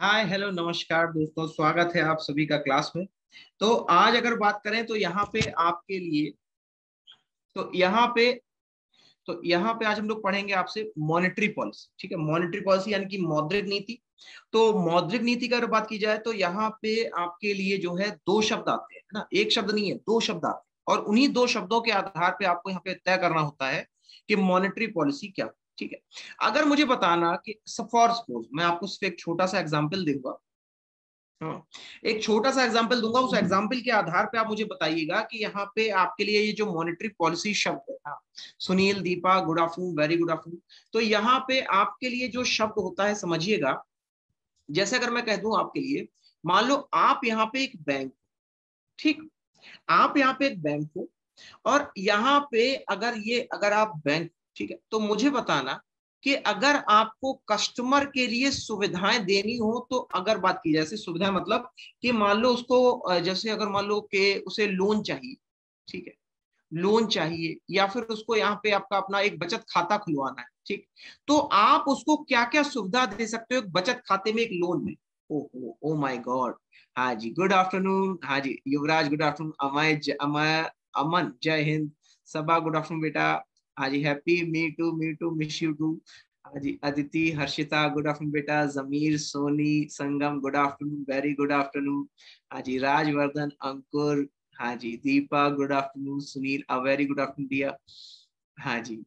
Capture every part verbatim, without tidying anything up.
Hi hello नमस्कार दोस्तों, स्वागत है आप सभी का क्लास में। तो आज अगर बात करें तो यहाँ पे आपके लिए तो यहाँ पे तो यहाँ पे आज हम लोग पढ़ेंगे आपसे मॉनेटरी पॉलिसी। ठीक है, मॉनेटरी पॉलिसी यानी कि मौद्रिक नीति। तो मौद्रिक नीति की अगर बात की जाए तो यहाँ पे आपके लिए जो है दो शब्द आते हैं, है ना। एक शब्द नहीं है, दो शब्द आते हैं और उन्हीं दो शब्दों के आधार पे आपको यहाँ पे तय करना होता है कि मॉनेटरी पॉलिसी क्या। ठीक है, अगर मुझे बताना कि फॉर सपोज मैं आपको सिर्फ एक छोटा सा एग्जाम्पल दूंगा। हाँ, एक छोटा सा एग्जांपल दूंगा, उस एग्जांपल के आधार पे आप मुझे बताइएगा कि यहाँ पे आपके लिए ये जो मॉनेटरी पॉलिसी शब्द है। हाँ, Sunil, Deepa, good afternoon, very good afternoon. तो यहाँ पे आपके लिए जो शब्द होता है समझिएगा, जैसे अगर मैं कह दूं आपके लिए, मान लो आप यहाँ पे एक बैंक, ठीक, आप यहाँ पे एक बैंक हो और यहाँ पे अगर ये अगर आप बैंक, ठीक है, तो मुझे बताना कि अगर आपको कस्टमर के लिए सुविधाएं देनी हो तो अगर बात की जाए, सुविधाएं मतलब कि मान लो उसको जैसे अगर मान लो कि उसे लोन चाहिए, ठीक है, लोन चाहिए या फिर उसको यहाँ पे आपका अपना एक बचत खाता खुलवाना है, ठीक, तो आप उसको क्या क्या सुविधा दे सकते हो एक बचत खाते में, एक लोन में। Oh oh my god. हाँ जी, गुड आफ्टरनून। हाँ जी, Yuvraj good afternoon. Amay Amay Aman Jai Hind. Saba good afternoon बेटा। हाँ जी, happy me too me too miss you too. हाँ जी, अदिति हर्षिता गुड आफ्टरनून बेटा। Zameer Soni Sangam good afternoon, very good afternoon. हाँ जी, राजवर्धन अंकुर। हाँ जी, Deepa good afternoon. Sunil a very good afternoon dear. हाँ जी।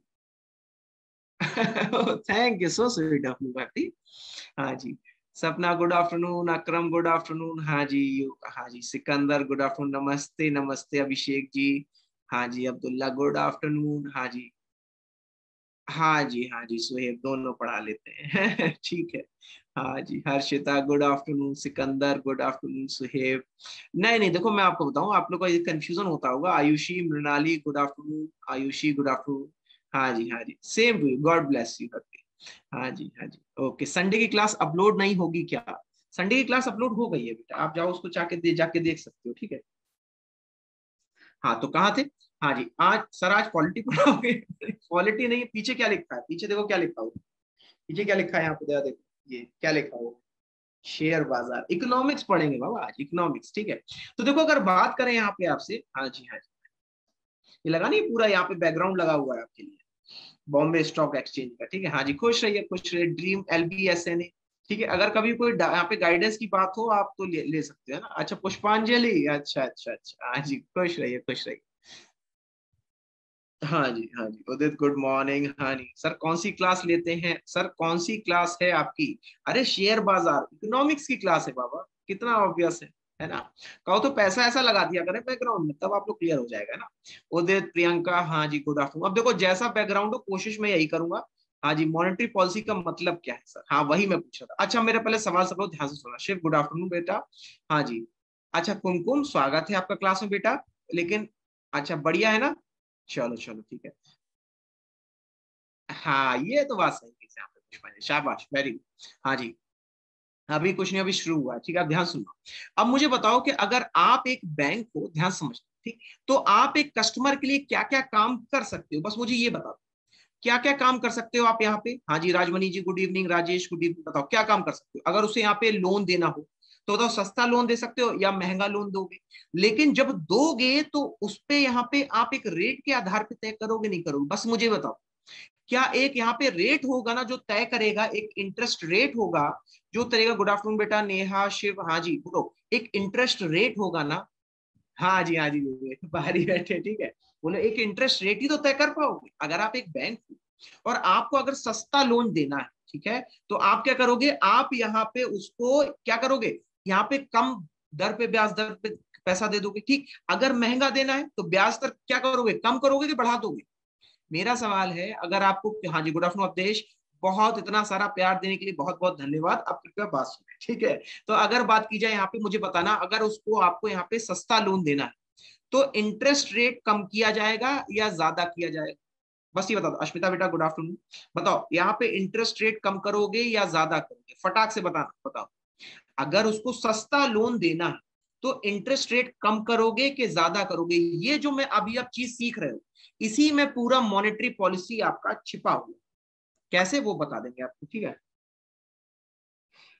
Thank you, so sweet of you Bhakti. हाँ जी, Sapna good afternoon. Akram good afternoon. हाँ जी, हाँ जी, सिकंदर गुड आफ्टरनून। नमस्ते नमस्ते अभिषेक जी। हाँ जी, अब्दुल्ला गुड आफ्टरनून। हाँ जी, हाँ जी, हाँ जी, सुहेब दोनों पढ़ा लेते हैं। ठीक है। हाँ जी, Harshita good afternoon. Sikandar good afternoon. Suhaib, नहीं नहीं, देखो मैं आपको बताऊं, आप लोग को ये कंफ्यूजन होता होगा। Ayushi Mrinali good afternoon. Ayushi good afternoon. हाँ जी, हाँ जी, same to you, god bless you. हाँ जी, हाँ जी, ओके। संडे की क्लास अपलोड नहीं होगी क्या? संडे की क्लास अपलोड हो गई है बेटा, आप जाओ उसको जाके दे जाके देख सकते हो। ठीक है, हाँ तो कहाँ थे? हाँ जी, आज सर आज पॉलिटी पढ़ाओगे? पॉलिटी नहीं, पीछे क्या लिखा है, पीछे देखो क्या लिखा हो, पीछे क्या लिखा है यहाँ पे देखो देखो, ये क्या लिखा हो, शेयर बाजार। इकोनॉमिक्स पढ़ेंगे बाबा आज, इकोनॉमिक्स। ठीक है, तो देखो अगर बात करें यहाँ पे आपसे, हाँ जी, हाँ जी, ये लगा नहीं पूरा यहाँ पे बैकग्राउंड लगा हुआ है आपके लिए, बॉम्बे स्टॉक एक्सचेंज का। ठीक है, हाँ जी, खुश रहिए खुश रहिए। Dream L B S N A. ठीक है, अगर कभी कोई यहाँ पे गाइडेंस की बात हो आप तो ले, ले सकते हो ना। अच्छा, पुष्पांजलि, अच्छा अच्छा अच्छा, हाँ जी, खुश रहिए खुश रहिए। हाँ जी, हाँ जी, उदित गुड मॉर्निंग। हाँ जी सर, कौन सी क्लास लेते हैं सर, कौन सी क्लास है आपकी? अरे शेयर बाजार इकोनॉमिक्स की क्लास है बाबा, कितना ऑब्वियस है है ना। कहो तो पैसा ऐसा लगा दिया करें बैकग्राउंड में, तब आप लोग क्लियर हो जाएगा ना। उदित, प्रियंका, हाँ जी, गुड आफ्टरनून। अब देखो जैसा बैकग्राउंड हो कोशिश मैं यही करूंगा। हाँ जी, मॉनेटरी पॉलिसी का मतलब क्या है सर, हाँ वही मैं पूछ रहा था। अच्छा, मेरे पहले सवाल सब लोग ध्यान से सुना। शिव गुड आफ्टरनून बेटा। हाँ जी, अच्छा कुमकुम, स्वागत है आपका क्लास में बेटा। लेकिन अच्छा बढ़िया है ना, चलो चलो ठीक है। हाँ ये तो बात सही है, यहाँ पे पुष्पांजलि, शाबाश, वेरी गुड। हाँ जी, अभी कुछ नहीं, अभी शुरू हुआ है। ठीक है, आप ध्यान सुनो। अब मुझे बताओ कि अगर आप एक बैंक को ध्यान समझते, ठीक, तो आप एक कस्टमर के लिए क्या क्या काम कर सकते हो, बस मुझे ये बताओ क्या क्या काम कर सकते हो आप यहाँ पे। हाँ जी, Rajmani ji good evening. Rajesh good evening. बताओ क्या काम कर सकते हो अगर उसे यहाँ पे लोन देना हो, तो बताओ सस्ता लोन दे सकते हो या महंगा लोन दोगे? लेकिन जब दोगे तो उस पे यहाँ पे आप एक रेट के आधार पे तय करोगे नहीं करोगे, बस मुझे बताओ। क्या एक यहाँ पे रेट होगा ना जो तय करेगा, एक इंटरेस्ट रेट होगा जो तरेगा। गुड आफ्टरनून बेटा नेहा, शिव, हाँ जी, बोलो, एक इंटरेस्ट रेट होगा ना। हाँ जी, हाँ जी, बाहर ही बैठे, ठीक है। बोलो, एक इंटरेस्ट रेट ही तो तय कर पाओगे अगर आप एक बैंक हो और आपको अगर सस्ता लोन देना है, ठीक है, तो आप क्या करोगे, आप यहाँ पे उसको क्या करोगे, यहाँ पे कम दर पे, ब्याज दर पे पैसा दे दोगे, ठीक। अगर महंगा देना है तो ब्याज दर क्या करोगे, कम करोगे कि बढ़ा दोगे? मेरा सवाल है, अगर आपको, हाँ जी, गुड आफ्टरनून अवधेश, बहुत इतना सारा प्यार देने के लिए बहुत बहुत धन्यवाद। आप कृपया बात सुने, ठीक है। तो अगर बात की जाए यहाँ पे, मुझे बताना, अगर उसको आपको यहाँ पे सस्ता लोन देना है तो इंटरेस्ट रेट कम किया जाएगा या ज्यादा किया जाएगा? बस ये बता दो। अश्मिता बेटा गुड आफ्टरनून, बताओ यहाँ पे इंटरेस्ट रेट कम करोगे या ज्यादा करोगे, फटाक से बताना, बताओ। अगर उसको सस्ता लोन देना है तो इंटरेस्ट रेट कम करोगे कि ज्यादा करोगे? ये जो मैं अभी आप चीज सीख रहे हो, इसी में पूरा मॉनेटरी पॉलिसी आपका छिपा हुआ, कैसे वो बता देंगे आपको, ठीक है।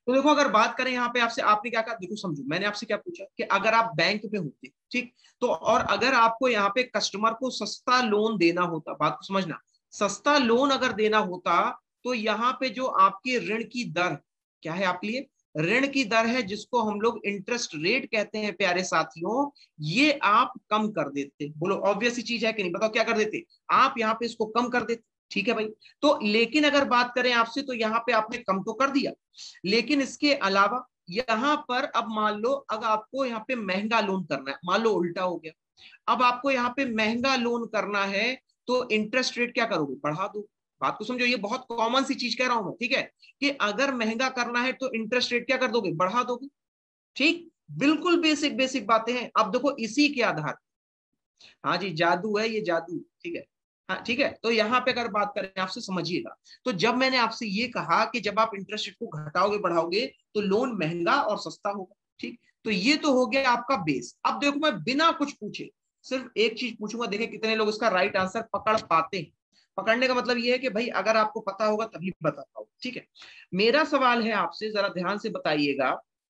तो देखो अगर बात करें यहाँ पे आपसे, आपने क्या कहा, देखो समझो मैंने आपसे क्या पूछा कि अगर आप बैंक पे होते, ठीक, तो और अगर आपको यहाँ पे कस्टमर को सस्ता लोन देना होता, बात को समझना, सस्ता लोन अगर देना होता तो यहाँ पे जो आपकी ऋण की दर क्या है आपके लिए, ऋण की दर है जिसको हम लोग इंटरेस्ट रेट कहते हैं प्यारे साथियों, ये आप कम कर देते। बोलो ऑब्वियस ही चीज है कि नहीं, बताओ क्या कर देते आप, यहाँ पे इसको कम कर देते, ठीक है भाई। तो लेकिन अगर बात करें आपसे तो यहाँ पे आपने कम तो कर दिया, लेकिन इसके अलावा यहाँ पर अब मान लो अगर आपको यहाँ पे महंगा लोन करना है, मान लो उल्टा हो गया, अब आपको यहाँ पे महंगा लोन करना है तो इंटरेस्ट रेट क्या करोगे, बढ़ा दो। बात को समझो, ये बहुत कॉमन सी चीज कह रहा हूं मैं, ठीक है, कि अगर महंगा करना है तो इंटरेस्ट रेट क्या कर दोगे, बढ़ा दोगे, ठीक, बिल्कुल बेसिक बेसिक बातें हैं। अब देखो इसी के आधार, हाँ जी जादू है ये, जादू, ठीक है, हाँ ठीक है। तो यहाँ पे अगर बात करें आपसे, समझिएगा, तो जब मैंने आपसे ये कहा कि जब आप इंटरेस्ट रेट को घटाओगे बढ़ाओगे तो लोन महंगा और सस्ता होगा, ठीक, तो ये तो हो गया आपका बेस। अब देखो मैं बिना कुछ पूछे सिर्फ एक चीज पूछूंगा, देखें कितने लोग इसका राइट आंसर पकड़ पाते हैं। पकड़ने का मतलब ये है कि भाई अगर आपको पता होगा तभी बता पाओ, ठीक है। मेरा सवाल है आपसे, जरा ध्यान से बताइएगा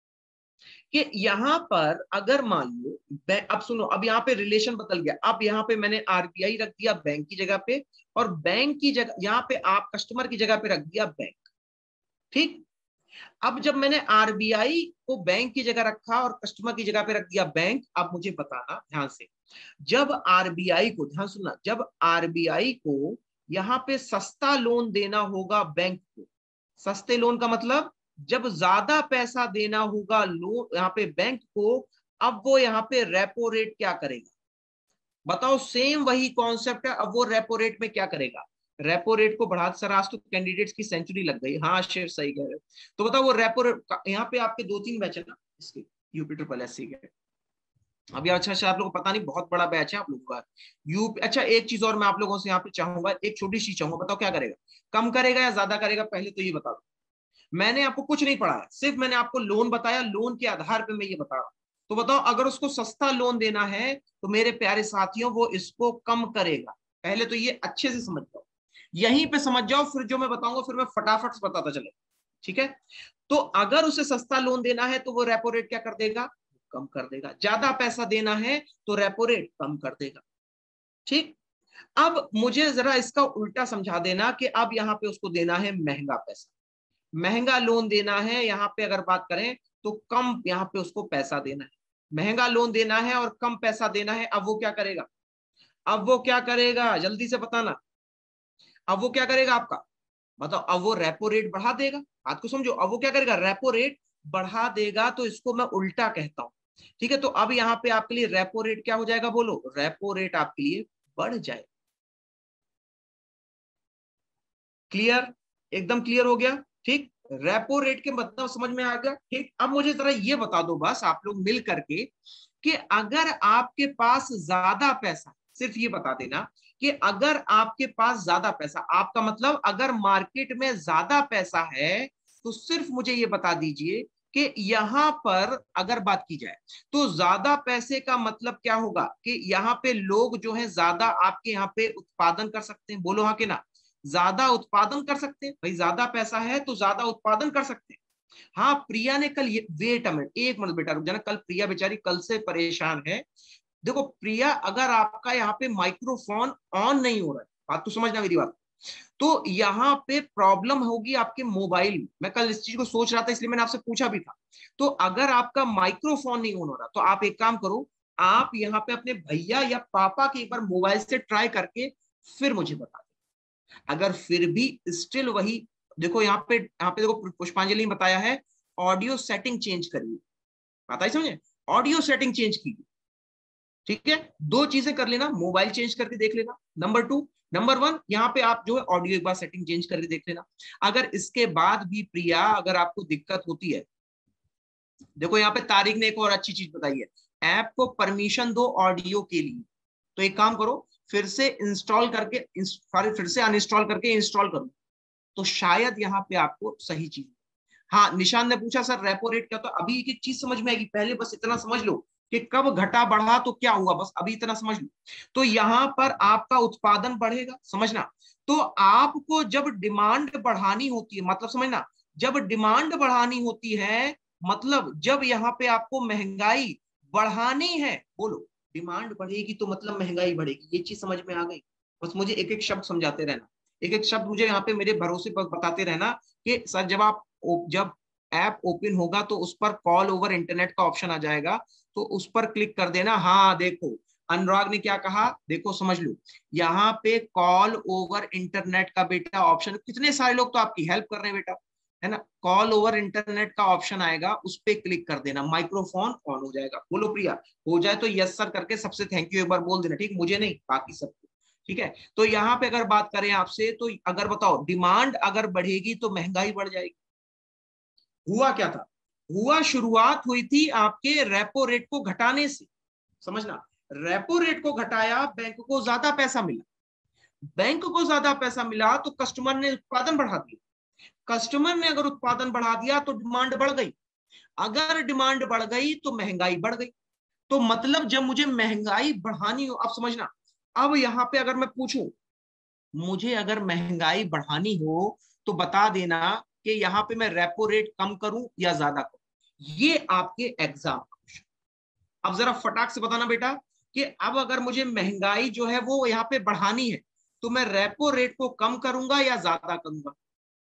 कि यहां पर अगर मान लो, अब सुनो, अब यहाँ पे रिलेशन बदल गया, अब यहाँ पे मैंने आरबीआई रख दिया बैंक की जगह पे, और बैंक की जगह यहाँ पे आप कस्टमर की जगह पे रख दिया बैंक, ठीक। अब जब मैंने आरबीआई को बैंक की जगह रखा और कस्टमर की जगह पे रख दिया बैंक, अब मुझे बताना ध्यान से, जब आरबीआई को, ध्यान सुनना, जब आरबीआई को यहाँ पे सस्ता लोन देना होगा बैंक को, सस्ते लोन का मतलब जब ज्यादा पैसा देना होगा लोन यहाँ पे बैंक को, अब वो यहाँ पे रेपो रेट क्या करेगा, बताओ, सेम वही कॉन्सेप्ट है। अब वो रेपो रेट में क्या करेगा, रेपो रेट को बढ़ा, सर आज तो कैंडिडेट्स की सेंचुरी लग गई, हाँ शेर सही कह रहे हो। तो बताओ वो रेपो रेट, यहाँ पे आपके दो तीन बैच है ना इसके, यूपी ट्रिपल एस सी के, अभी अच्छा अच्छा आप लोगों को पता नहीं, बहुत बड़ा बैच है आप लोगों का यूपी। अच्छा एक चीज और मैं आप लोगों से यहाँ पे चाहूंगा, एक छोटी चीज चाहूंगा, बताओ क्या करेगा, कम करेगा या ज्यादा करेगा, पहले तो ये बता दो। मैंने आपको कुछ नहीं पढ़ाया, सिर्फ मैंने आपको लोन बताया, लोन के आधार पे मैं ये बता रहा हूं। तो बताओ अगर उसको सस्ता लोन देना है तो मेरे प्यारे साथियों वो इसको कम करेगा। पहले तो ये अच्छे से समझ जाओ, यहीं पे समझ जाओ, फिर जो मैं बताऊंगा फिर मैं फटाफट से बताता चले, ठीक है। तो अगर उसे सस्ता लोन देना है तो वो रेपो रेट क्या कर देगा, कम कर देगा। ज्यादा पैसा देना है तो रेपो रेट कम कर देगा, ठीक। अब मुझे जरा इसका उल्टा समझा देना कि अब यहाँ पे उसको देना है महंगा पैसा, महंगा लोन देना है, यहाँ पे अगर बात करें तो कम यहाँ पे उसको पैसा देना है, महंगा लोन देना है और कम पैसा देना है। अब वो क्या करेगा, अब वो क्या करेगा जल्दी से बताना, अब वो क्या करेगा आपका, बताओ, अब वो रेपो रेट बढ़ा देगा। बात को समझो, अब वो क्या करेगा, रेपो रेट बढ़ा देगा, तो इसको मैं उल्टा कहता हूं, ठीक है। तो अब यहाँ पे आपके लिए रेपो रेट क्या हो जाएगा, बोलो, रेपो रेट आपके लिए बढ़ जाए। क्लियर, एकदम क्लियर हो गया, ठीक। रेपो रेट के मतलब समझ में आ गया, ठीक। अब मुझे जरा ये बता दो बस आप लोग मिल करके कि अगर आपके पास ज्यादा पैसा, सिर्फ ये बता देना कि अगर आपके पास ज्यादा पैसा, आपका मतलब अगर मार्केट में ज्यादा पैसा है, तो सिर्फ मुझे ये बता दीजिए कि यहां पर अगर बात की जाए तो ज्यादा पैसे का मतलब क्या होगा कि यहाँ पे लोग जो है ज्यादा आपके यहाँ पे उत्पादन कर सकते हैं, बोलो हाँ कि ना, ज्यादा उत्पादन कर सकते हैं, भाई ज्यादा पैसा है तो ज्यादा उत्पादन कर सकते हैं। हाँ प्रिया ने कल ये, वेट अ मिनट, एक मिनट बेटा रुक जाना, कल प्रिया बेचारी कल से परेशान है। देखो प्रिया, अगर आपका यहाँ पे माइक्रोफोन ऑन नहीं हो रहा है, बात तो समझना मेरी बात, तो यहाँ पे प्रॉब्लम होगी आपके मोबाइल में। मैं कल इस चीज को सोच रहा था इसलिए मैंने आपसे पूछा भी था। तो अगर आपका माइक्रोफोन नहीं ऑन हो रहा तो आप एक काम करो, आप यहाँ पे अपने भैया या पापा के एक बार मोबाइल से ट्राई करके फिर मुझे बता, अगर फिर भी स्टिल वही, देखो यहाँ पे, यहाँ पे देखो पुष्पांजलि ने बताया है ऑडियो सेटिंग चेंज करिए, पता ही समझे, ऑडियो सेटिंग चेंज कीजिए, ठीक है। दो चीजें कर लेना, मोबाइल चेंज करके देख लेना, नंबर टू, नंबर वन यहाँ पे आप जो है ऑडियो एक बार सेटिंग चेंज करके देख लेना। अगर इसके बाद भी प्रिया अगर आपको दिक्कत होती है, देखो यहाँ पे तारिक ने एक और अच्छी चीज बताई है, ऐप को परमिशन दो ऑडियो के लिए, तो एक काम करो, फिर से इंस्टॉल करके, सॉरी फिर से अनइंस्टॉल करके इंस्टॉल करो, तो शायद यहाँ पे आपको सही चीज। हाँ निशान ने पूछा सर रेपो रेट क्या, तो अभी एक एक चीज समझ में आएगी, पहले बस इतना समझ लो कि कब घटा बढ़ा तो क्या हुआ, बस अभी इतना समझ लो। तो यहाँ पर आपका उत्पादन बढ़ेगा, समझना, तो आपको जब डिमांड बढ़ानी होती है, मतलब समझना, जब डिमांड बढ़ानी होती है, मतलब जब यहाँ पे आपको महंगाई बढ़ानी है, बोलो डिमांड बढ़ेगी तो मतलब महंगाई बढ़ेगी, ये चीज समझ में आ गई। बस मुझे एक एक शब्द समझाते रहना, एक एक शब्द मुझे यहाँ पे मेरे भरोसे पर बताते रहना कि सर जब आप जब ऐप ओपन होगा तो उस पर कॉल ओवर इंटरनेट का ऑप्शन आ जाएगा, तो उस पर क्लिक कर देना। हाँ देखो अनुराग ने क्या कहा, देखो समझ लो, यहाँ पे कॉल ओवर इंटरनेट का बेटा ऑप्शन, कितने सारे लोग तो आपकी हेल्प कर रहे हैं बेटा, है ना। कॉल ओवर इंटरनेट का ऑप्शन आएगा, उस पर क्लिक कर देना, माइक्रोफोन ऑन हो जाएगा। बोलो प्रिया, हो जाए तो यस सर करके सबसे थैंक यू एक बार बोल देना, ठीक, मुझे नहीं बाकी सबको, ठीक है। तो यहाँ पे अगर बात करें आपसे, तो अगर बताओ डिमांड अगर बढ़ेगी तो महंगाई बढ़ जाएगी। हुआ क्या था, हुआ शुरुआत हुई थी आपके रेपो रेट को घटाने से, समझना, रेपो रेट को घटाया, बैंक को ज्यादा पैसा मिला, बैंक को ज्यादा पैसा मिला तो कस्टमर ने उत्पादन बढ़ा दिया, कस्टमर ने अगर उत्पादन बढ़ा दिया तो डिमांड बढ़ गई, अगर डिमांड बढ़ गई तो महंगाई बढ़ गई। तो मतलब जब मुझे महंगाई बढ़ानी हो, अब समझना, अब यहां पे अगर मैं पूछूं, मुझे अगर महंगाई बढ़ानी हो तो बता देना कि यहां पे मैं रेपो रेट कम करूं या ज्यादा करूं, ये आपके एग्जाम क्वेश्चन। अब जरा फटाक से बताना बेटा कि अब अगर मुझे महंगाई जो है वो यहाँ पे बढ़ानी है तो मैं रेपो रेट को कम करूंगा या ज्यादा करूंगा।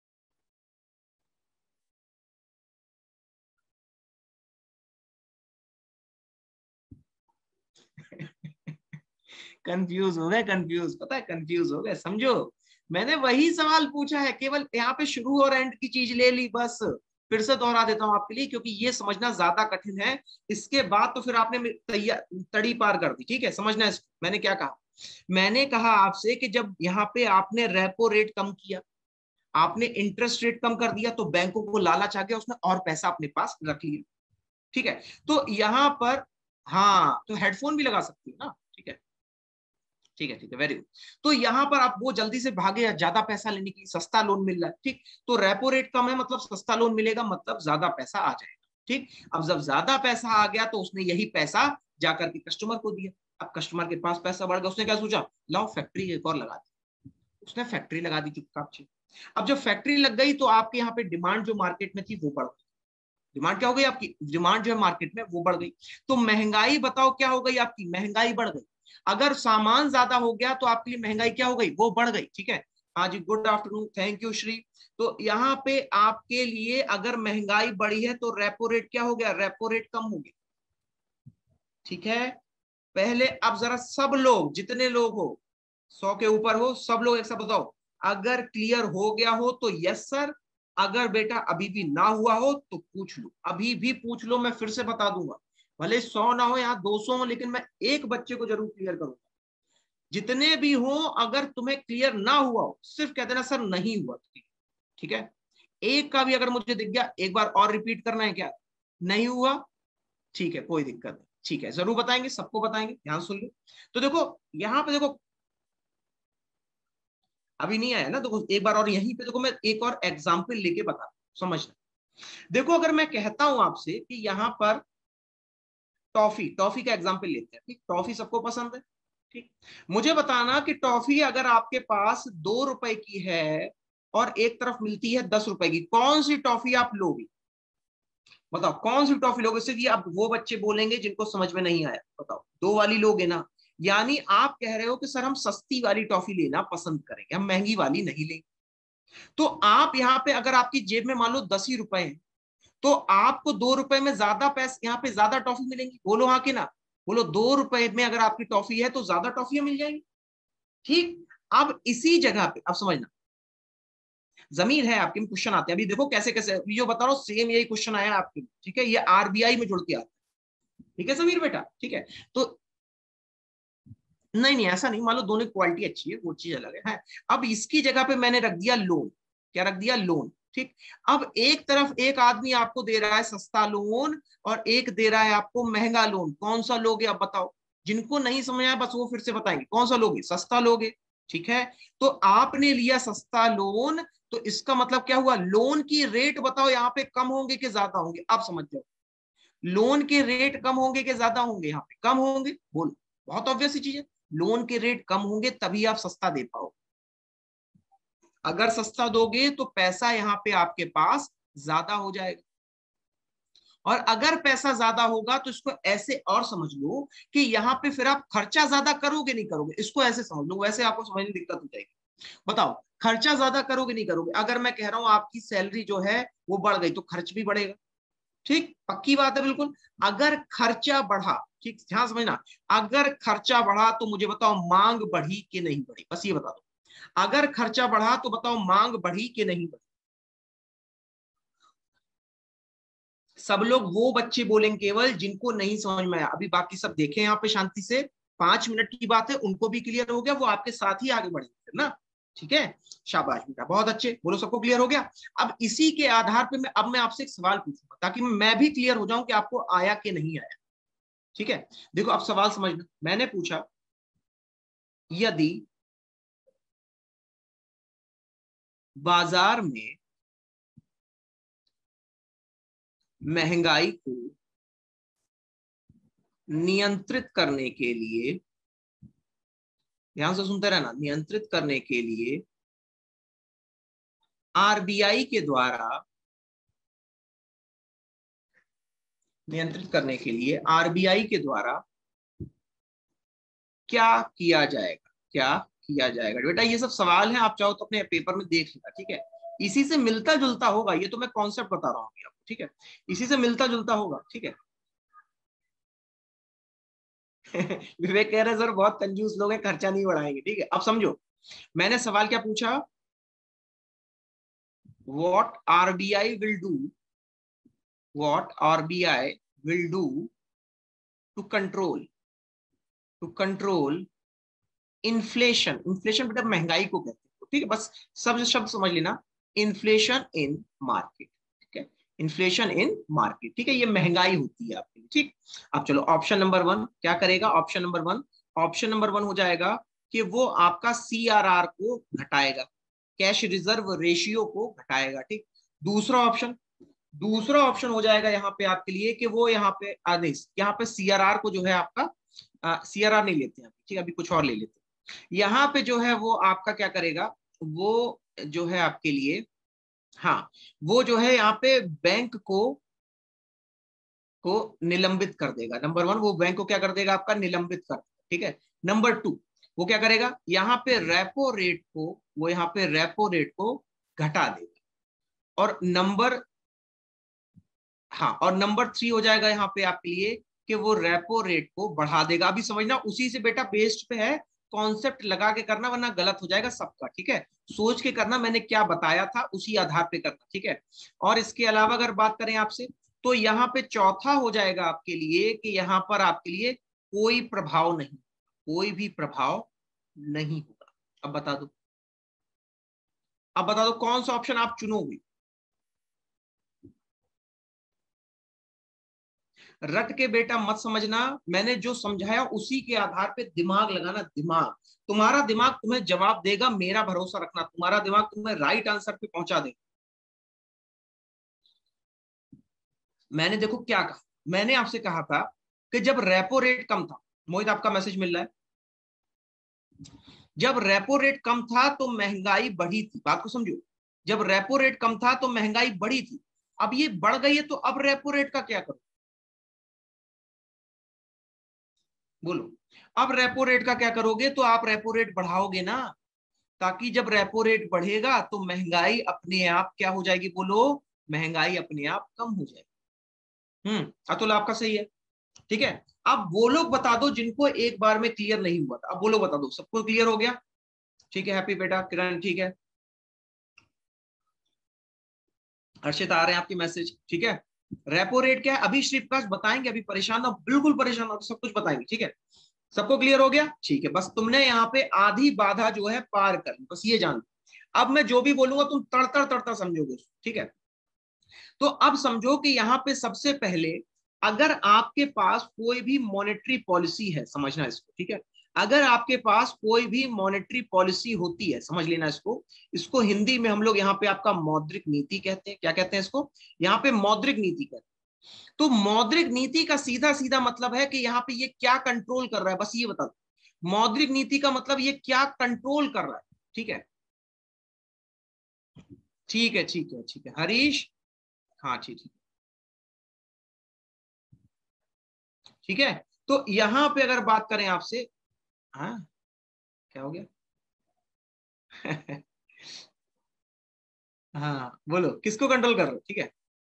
कंफ्यूज हो गए, कंफ्यूज, पता है कंफ्यूज हो गए, समझो मैंने वही सवाल पूछा है, केवल यहाँ पे शुरू और एंड की चीज ले ली बस। फिर से दोहरा देता हूं आपके लिए क्योंकि ये समझना ज्यादा कठिन है, इसके बाद तो फिर आपने तैयार तड़ी पार कर दी, ठीक है। समझना इसको, मैंने क्या कहा, मैंने कहा आपसे कि जब यहाँ पे आपने रेपो रेट कम किया, आपने इंटरेस्ट रेट कम कर दिया, तो बैंकों को लालच आ गया, उसने और पैसा अपने पास रख लिया, ठीक है। तो यहाँ पर, हाँ तो हेडफोन भी लगा सकती है ना, ठीक है, ठीक है, ठीक है, वेरी गुड। तो यहाँ पर आप वो जल्दी से भागे ज्यादा पैसा लेने के लिए, सस्ता लोन मिल रहा है, ठीक, तो रेपो रेट कम है मतलब सस्ता लोन मिलेगा, मतलब ज्यादा पैसा आ जाएगा, ठीक। अब जब ज्यादा पैसा आ गया तो उसने यही पैसा जाकर के कस्टमर को दिया, अब कस्टमर के पास पैसा बढ़ गया, उसने क्या सोचा, लाओ फैक्ट्री एक और लगा दी, उसने फैक्ट्री लगा दी चुपचाप से। अब जब फैक्ट्री लग गई तो आपके यहाँ पे डिमांड जो मार्केट में थी वो बढ़ गई, डिमांड क्या हो गई आपकी, डिमांड जो है मार्केट में वो बढ़ गई, तो महंगाई बताओ क्या हो गई आपकी, महंगाई बढ़ गई। अगर सामान ज्यादा हो गया तो आपके लिए महंगाई क्या हो गई, वो बढ़ गई, ठीक है। हाँ जी, good afternoon, thank you Shri. तो यहाँ पे आपके लिए अगर महंगाई बढ़ी है तो रेपो रेट क्या हो गया, रेपो रेट कम हो गया, ठीक है। पहले अब जरा सब लोग, जितने लोग हो, सौ के ऊपर हो, सब लोग एक साथ बताओ, अगर क्लियर हो गया हो तो यस सर, अगर बेटा अभी भी ना हुआ हो तो पूछ लो, अभी भी पूछ लो, मैं फिर से बता दूंगा, भले सौ ना हो यहाँ दो सौ हो, लेकिन मैं एक बच्चे को जरूर क्लियर करूंगा। जितने भी हो, अगर तुम्हें क्लियर ना हुआ हो सिर्फ कह देना सर नहीं हुआ, ठीक है। एक का भी अगर मुझे दिख गया, एक बार और रिपीट करना है क्या, नहीं हुआ, ठीक है, कोई दिक्कत नहीं, ठीक है, जरूर बताएंगे, सबको बताएंगे, ध्यान सुन लो। तो देखो यहाँ पे देखो, अभी नहीं आया ना, देखो एक बार और यहीं पे देखो, मैं एक और एग्जाम्पल लेके बता, समझना। देखो अगर मैं कहता हूं आपसे कि यहाँ पर टॉफी, टॉफी का एग्जाम्पल लेते हैं, ठीक, टॉफी सबको पसंद है, ठीक, मुझे बताना कि टॉफी अगर आपके पास दो रुपए की है और एक तरफ मिलती है दस रुपए की, कौन सी टॉफी आप लोगे, बताओ कौन सी टॉफी लोगे। इससे अब वो बच्चे बोलेंगे जिनको समझ में नहीं आया, बताओ दो वाली लोगे ना, यानी आप कह रहे हो कि सर हम सस्ती वाली टॉफी लेना पसंद करेंगे, हम महंगी वाली नहीं लेंगे। तो आप यहाँ पे अगर आपकी जेब में मान लो दस ही रुपए हैं, तो आपको दो रुपए में ज्यादा पैसे, यहाँ पे ज्यादा टॉफी मिलेंगी, बोलो हाँ कि ना, बोलो दो रुपए में अगर आपकी टॉफी है तो ज्यादा टॉफियां मिल जाएंगी, ठीक। अब इसी जगह पे अब समझना, जमीन है आपके, क्वेश्चन आते हैं अभी, देखो कैसे कैसे जो बता रहा हूँ सेम यही क्वेश्चन आया आपके, ठीक है, ये आरबीआई में जुड़ के आता है, ठीक है समीर बेटा, ठीक है। तो नहीं नहीं ऐसा नहीं, मान लो दोनों क्वालिटी अच्छी है वो चीज अलग है, है? अब इसकी जगह पे मैंने रख दिया लोन, क्या रख दिया, लोन, ठीक। अब एक तरफ एक आदमी आपको दे रहा है सस्ता लोन और एक दे रहा है आपको महंगा लोन, कौन सा लोगे आप बताओ, जिनको नहीं समझ आया बस वो फिर से बताएंगे, कौन सा लोगे, सस्ता लोगे, ठीक है। तो आपने लिया सस्ता लोन, तो इसका मतलब क्या हुआ, लोन की रेट बताओ यहाँ पे कम होंगे कि ज्यादा होंगे, आप समझ जाओ, लोन के रेट कम होंगे कि ज्यादा होंगे, यहाँ पे कम होंगे, बोलो, बहुत ऑब्वियस चीज है, लोन के रेट कम होंगे तभी आप सस्ता दे पाओ, अगर सस्ता दोगे तो पैसा यहाँ पे आपके पास ज्यादा हो जाएगा। और अगर पैसा ज्यादा होगा तो इसको ऐसे और समझ लो कि यहाँ पे फिर आप खर्चा ज्यादा करोगे नहीं करोगे, इसको ऐसे समझ लो, वैसे आपको समझने में दिक्कत हो जाएगी। बताओ, खर्चा ज्यादा करोगे नहीं करोगे? अगर मैं कह रहा हूं आपकी सैलरी जो है वो बढ़ गई तो खर्च भी बढ़ेगा, ठीक, पक्की बात है बिल्कुल। अगर खर्चा बढ़ा, ठीक ध्यान समझना, अगर खर्चा बढ़ा तो मुझे बताओ मांग बढ़ी कि नहीं बढ़ी, बस ये बता दो। अगर खर्चा बढ़ा तो बताओ मांग बढ़ी कि नहीं बढ़ी? सब लोग वो बच्चे बोलेंगे केवल जिनको नहीं समझ में आया, अभी बाकी सब देखें यहाँ पे शांति से, पांच मिनट की बात है, उनको भी क्लियर हो गया, वो आपके साथ ही आगे बढ़ेंगे ना, ठीक है। शाबाश बेटा, बहुत अच्छे, बोलो सबको क्लियर हो गया। अब इसी के आधार पे मैं अब मैं आपसे एक सवाल पूछूंगा ताकि मैं भी क्लियर हो जाऊं कि आपको आया कि नहीं आया, ठीक है। देखो अब सवाल समझना, मैंने पूछा यदि बाजार में महंगाई को नियंत्रित करने के लिए, ध्यान से सुनते रहना, नियंत्रित करने के लिए आरबीआई के द्वारा, नियंत्रित करने के लिए आरबीआई के द्वारा क्या किया जाएगा, क्या किया जाएगा? बेटा ये सब सवाल हैं, आप चाहो तो अपने पेपर में देख लेना, ठीक है। इसी से मिलता जुलता होगा, ये तो मैं कॉन्सेप्ट बता रहा हूँ आपको, ठीक है, इसी से मिलता जुलता होगा, ठीक है। विवेक कह रहे हैं सर बहुत कंजूस लोग हैं, खर्चा नहीं बढ़ाएंगे, ठीक है। अब समझो मैंने सवाल क्या पूछा, what RBI will do, what RBI will do to control, to control inflation, inflation बेटा महंगाई को कहते हैं, ठीक है, बस सब शब्द समझ लेना, इन्फ्लेशन इन मार्केट, ठीक है, इन्फ्लेशन इन मार्केट, ठीक है, ये महंगाई होती है आपके लिए, ठीक। अब चलो ऑप्शन नंबर वन क्या करेगा, option number one, option number one हो जाएगा कि वो आपका सीआरआर को घटाएगा, कैश रिजर्व रेशियो को घटाएगा, ठीक। दूसरा ऑप्शन, दूसरा ऑप्शन हो जाएगा यहाँ पे आपके लिए कि वो यहाँ पे आदेश, यहाँ पे सीआरआर को जो है आपका, सीआरआर नहीं लेते हैं, ठीक है, अभी कुछ और ले लेते हैं। यहाँ पे जो है वो आपका क्या करेगा, वो जो है आपके लिए, हाँ, वो जो है यहाँ पे बैंक को को निलंबित कर देगा। नंबर वन, वो बैंक को क्या कर देगा, आपका निलंबित कर देगा, ठीक है। नंबर टू, वो क्या करेगा, यहाँ पे रेपो रेट को, वो यहाँ पे रेपो रेट को घटा देगा। और नंबर, हाँ, और नंबर थ्री हो जाएगा यहाँ पे आपके लिए कि वो रेपो रेट को बढ़ा देगा। अभी समझना, उसी से बेटा बेस्ड पे है, कॉन्सेप्ट लगा के करना वरना गलत हो जाएगा सबका, ठीक है। सोच के करना, मैंने क्या बताया था उसी आधार पे करना, ठीक है। और इसके अलावा अगर बात करें आपसे, तो यहाँ पे चौथा हो जाएगा आपके लिए कि यहाँ पर आपके लिए कोई प्रभाव नहीं, कोई भी प्रभाव नहीं होगा। अब बता दो, अब बता दो कौन सा ऑप्शन आप चुनोगे? रट के बेटा मत समझना, मैंने जो समझाया उसी के आधार पे दिमाग लगाना, दिमाग, तुम्हारा दिमाग तुम्हें जवाब देगा, मेरा भरोसा रखना, तुम्हारा दिमाग तुम्हें राइट आंसर पे पहुंचा देगा। मैंने देखो क्या कहा, मैंने आपसे कहा था कि जब रेपो रेट कम था, मोहित आपका मैसेज मिल रहा है, जब रेपो रेट कम था तो महंगाई बढ़ी थी, बात को समझो, जब रेपो रेट कम था तो महंगाई बढ़ी थी, अब ये बढ़ गई है तो अब रेपो रेट का क्या करो, बोलो। अब रेपो रेट का क्या करोगे, तो आप रेपो रेट बढ़ाओगे ना, ताकि जब रेपो रेट बढ़ेगा तो महंगाई अपने आप क्या हो जाएगी, बोलो, महंगाई अपने आप कम हो जाएगी। हम्म, अतुल आपका सही है, ठीक है। अब वो लोग बता दो जिनको एक बार में क्लियर नहीं हुआ था, अब वो लोग बता दो, सबको क्लियर हो गया, ठीक है, हैप्पी बेटा, किरण ठीक है, हर्षित आ रहे हैं आपके मैसेज, ठीक है। रेपो रेट क्या है अभी श्रीप्रकाश बताएंगे, अभी परेशान ना, बिल्कुल परेशान ना, सब कुछ बताएंगे, ठीक है। सबको क्लियर हो गया, ठीक है, बस तुमने यहाँ पे आधी बाधा जो है पार कर ली, बस ये जान। अब मैं जो भी बोलूंगा तुम तड़तड़ तड़तड़ समझोगे, ठीक है। तो अब समझो कि यहाँ पे सबसे पहले, अगर आपके पास कोई भी मॉनेटरी पॉलिसी है, समझना इसको, ठीक है, अगर आपके पास कोई भी मॉनेटरी पॉलिसी होती है, समझ लेना इसको, इसको हिंदी में हम लोग यहाँ पे आपका मौद्रिक नीति कहते हैं, क्या कहते हैं इसको, यहाँ पे मौद्रिक नीति कहते हैं। तो मौद्रिक नीति का सीधा सीधा मतलब है कि यहाँ पे ये क्या कंट्रोल कर रहा है, बस ये बता दो, मौद्रिक नीति का मतलब ये क्या कंट्रोल कर रहा है, ठीक है, ठीक है, ठीक है, ठीक है, हरीश हाँ ठीक ठीक ठीक है। तो यहां पे अगर बात करें आपसे, हाँ क्या हो गया? हाँ बोलो किसको कंट्रोल कर रहे हो? ठीक है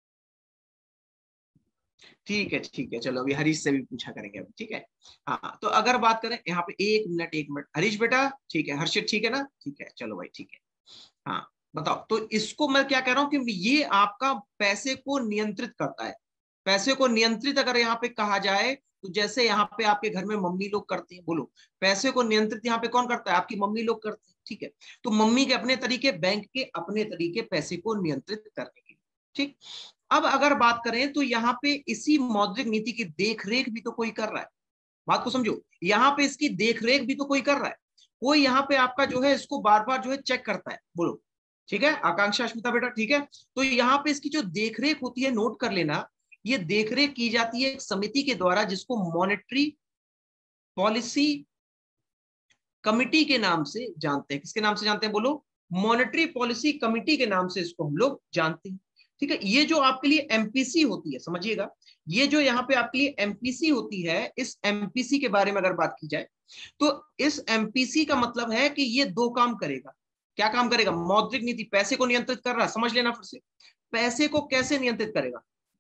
ठीक है ठीक है, चलो अभी हरीश से भी पूछा करेंगे अभी, ठीक है। हाँ तो अगर बात करें यहाँ पे, एक मिनट एक मिनट हरीश बेटा, ठीक है, हर्षित ठीक है ना, ठीक है चलो भाई ठीक है। हाँ बताओ, तो इसको मैं क्या कह रहा हूँ कि ये आपका पैसे को नियंत्रित करता है। पैसे को नियंत्रित अगर यहाँ पे कहा जाए, तो जैसे यहाँ पे आपके घर में मम्मी लोग करती हैं, बोलो पैसे को नियंत्रित यहाँ पे कौन करता है? आपकी मम्मी लोग करते हैं, ठीक है। तो मम्मी के अपने तरीके, बैंक के अपने तरीके पैसे को नियंत्रित करने के, ठीक। अब अगर बात करें तो यहाँ पे इसी मौद्रिक नीति की देखरेख भी तो कोई कर रहा है। बात को समझो, यहाँ पे इसकी देखरेख भी तो कोई कर रहा है। कोई यहाँ पे आपका जो है इसको बार बार जो है चेक करता है, बोलो ठीक है आकांक्षा अस्मिता बेटा, ठीक है। तो यहाँ पे इसकी जो देखरेख होती है, नोट कर लेना, ये देखरेख की जाती है एक समिति के द्वारा जिसको मॉनेटरी पॉलिसी कमिटी के नाम से जानते हैं। किसके नाम से जानते हैं? बोलो, मॉनेटरी पॉलिसी कमिटी के नाम से इसको हम लोग जानते हैं, ठीक है। ये जो आपके लिए एमपीसी होती है, समझिएगा, ये जो यहाँ पे आपके लिए एमपीसी होती है, इस एमपीसी के बारे में अगर बात की जाए, तो इस एमपीसी का मतलब है कि ये दो काम करेगा। क्या काम करेगा? मौद्रिक नीति, पैसे को नियंत्रित कर रहा है, समझ लेना फिर से, पैसे को कैसे नियंत्रित करेगा?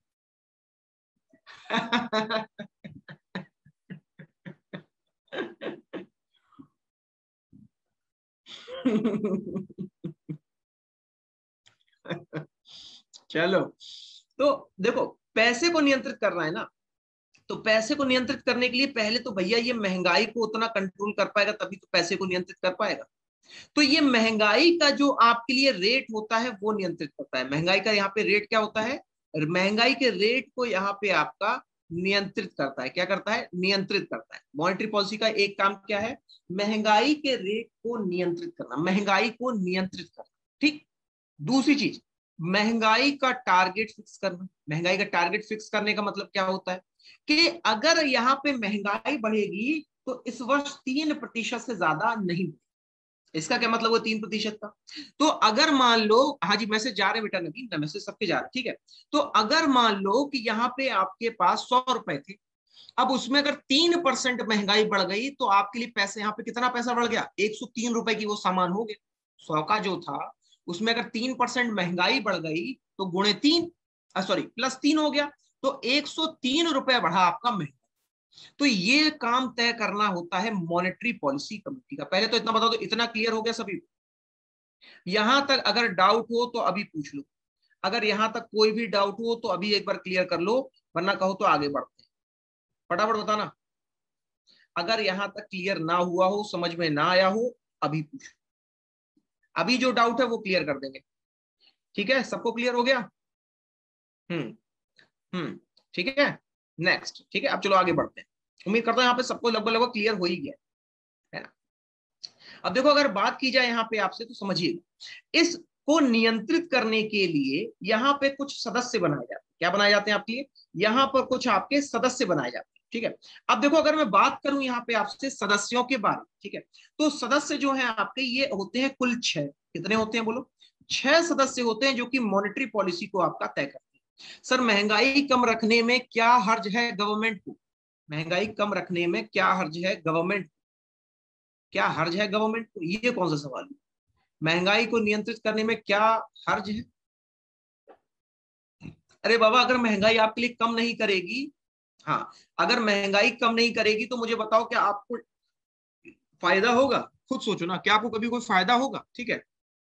चलो, तो देखो, पैसे को नियंत्रित करना है ना, तो पैसे को नियंत्रित करने के लिए पहले तो भैया ये महंगाई को उतना कंट्रोल कर पाएगा, तभी तो पैसे को नियंत्रित कर पाएगा। तो ये महंगाई का जो आपके लिए रेट होता है वो नियंत्रित करता है। महंगाई का यहाँ पे रेट क्या होता है? महंगाई के रेट को यहाँ पे आपका नियंत्रित करता है। क्या करता है? नियंत्रित करता है। मॉनेटरी पॉलिसी का एक काम क्या है? महंगाई के रेट को नियंत्रित करना, महंगाई को नियंत्रित करना, ठीक। दूसरी चीज, महंगाई का टारगेट फिक्स करना। महंगाई का टारगेट फिक्स करने का मतलब क्या होता है कि अगर यहाँ पे महंगाई बढ़ेगी तो इस वर्ष तीन प्रतिशत से ज्यादा नहीं। इसका क्या मतलब हुआ तीन प्रतिशत का? तो अगर मान लो, हाँ जी मैसेज जा रहे बेटा, नवीन ना मैसेज सबके जा रहे, ठीक है। तो अगर मान लो कि यहाँ पे आपके पास सौ रुपए थे, अब उसमें अगर तीन परसेंट महंगाई बढ़ गई तो आपके लिए पैसे, यहाँ पे कितना पैसा बढ़ गया? एक सौ तीन रुपए की वो सामान हो गया। सौ का जो था उसमें अगर तीन परसेंट महंगाई बढ़ गई तो गुणे तीन, सॉरी प्लस तीन हो गया, तो एक सौ तीन रुपए बढ़ा आपका महंगाई। तो ये काम तय करना होता है मॉनेटरी पॉलिसी कमेटी का। पहले तो इतना बता दो, इतना क्लियर हो गया सभी? यहां तक अगर डाउट हो तो अभी पूछ लो, अगर यहां तक कोई भी डाउट हो तो अभी एक बार क्लियर कर लो, वरना कहो तो आगे बढ़ते हैं। फटाफट बताना, अगर यहां तक क्लियर ना हुआ हो, समझ में ना आया हो, अभी पूछो। अभी जो डाउट है वो क्लियर कर देंगे, ठीक है। सबको क्लियर हो गया? हम्म हम्म ठीक है, नेक्स्ट, ठीक है। अब चलो आगे बढ़ते हैं। उम्मीद करता हूं यहाँ पे सबको लगभग लगभग क्लियर हो ही गया है ना। अब देखो, अगर बात की जाए यहाँ पे आपसे, तो समझिएगा, इसको नियंत्रित करने के लिए यहाँ पे कुछ सदस्य बनाए जाते हैं। क्या बनाए जाते हैं आपके लिए? यहाँ पर कुछ आपके सदस्य बनाए जाते हैं, ठीक है। अब देखो, अगर मैं बात करूं यहाँ पे आपसे सदस्यों के बारे में, ठीक है, तो सदस्य जो है आपके ये होते हैं कुल छह। कितने होते हैं? बोलो, छह सदस्य होते हैं जो कि मॉनेटरी पॉलिसी को आपका तय करते हैं। सर महंगाई कम रखने में क्या हर्ज है गवर्नमेंट को? महंगाई कम रखने में क्या हर्ज है गवर्नमेंट? क्या हर्ज है गवर्नमेंट को? ये कौन सा सवाल है? महंगाई को नियंत्रित करने में क्या हर्ज है? अरे बाबा, अगर महंगाई आपके लिए कम नहीं करेगी, हाँ, अगर महंगाई कम नहीं करेगी तो मुझे बताओ क्या आपको फायदा होगा? खुद सोचो ना, क्या आपको कभी कोई फायदा होगा? ठीक है।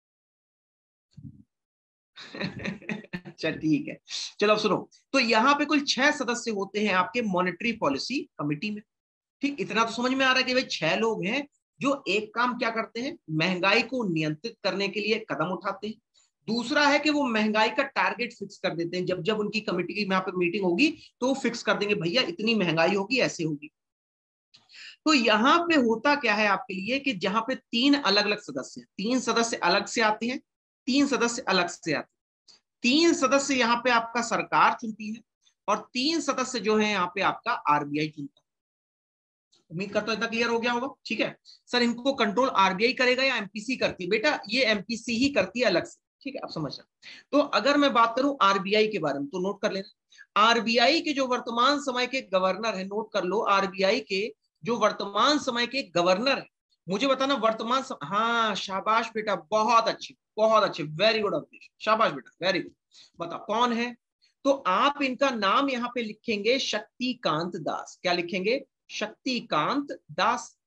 अच्छा ठीक है, चलो अब सुनो। तो यहाँ पे कुल छह सदस्य होते हैं आपके मॉनेटरी पॉलिसी कमिटी में, ठीक। इतना तो समझ में आ रहा है कि भाई छह लोग हैं जो एक काम क्या करते हैं, महंगाई को नियंत्रित करने के लिए कदम उठाते हैं। दूसरा है कि वो महंगाई का टारगेट फिक्स कर देते हैं। जब जब उनकी कमेटी की यहाँ पे मीटिंग होगी तो वो फिक्स कर देंगे, भैया इतनी महंगाई होगी, ऐसे होगी। तो यहाँ पे होता क्या है आपके लिए कि जहां पे तीन अलग अलग सदस्य हैं, तीन सदस्य अलग से आते हैं, तीन सदस्य अलग से आते हैं। तीन सदस्य यहाँ पे आपका सरकार चुनती है और तीन सदस्य जो है यहाँ पे आपका आरबीआई चुनता है। उम्मीद करता हूं इतना क्लियर हो गया होगा, ठीक है। सर इनको कंट्रोल आरबीआई करेगा या एमपीसी करती है? बेटा ये एमपीसी ही करती है अलग से, ठीक है, आप समझना। तो अगर मैं बात करूं आरबीआई के बारे में तो नोट कर लेना, आरबीआई के जो वर्तमान समय के गवर्नर है, नोट कर लो, आरबीआई के जो वर्तमान समय के गवर्नर है, मुझे बताना वर्तमान सम... हाँ शाबाश बेटा, बहुत अच्छी, बहुत अच्छे, वेरी गुड अवधेश, शाबाश बेटा, वेरी गुड। बताओ कौन है? तो आप इनका नाम यहाँ पे लिखेंगे शक्तिकांत दास। क्या लिखेंगे? शक्तिकांत दास।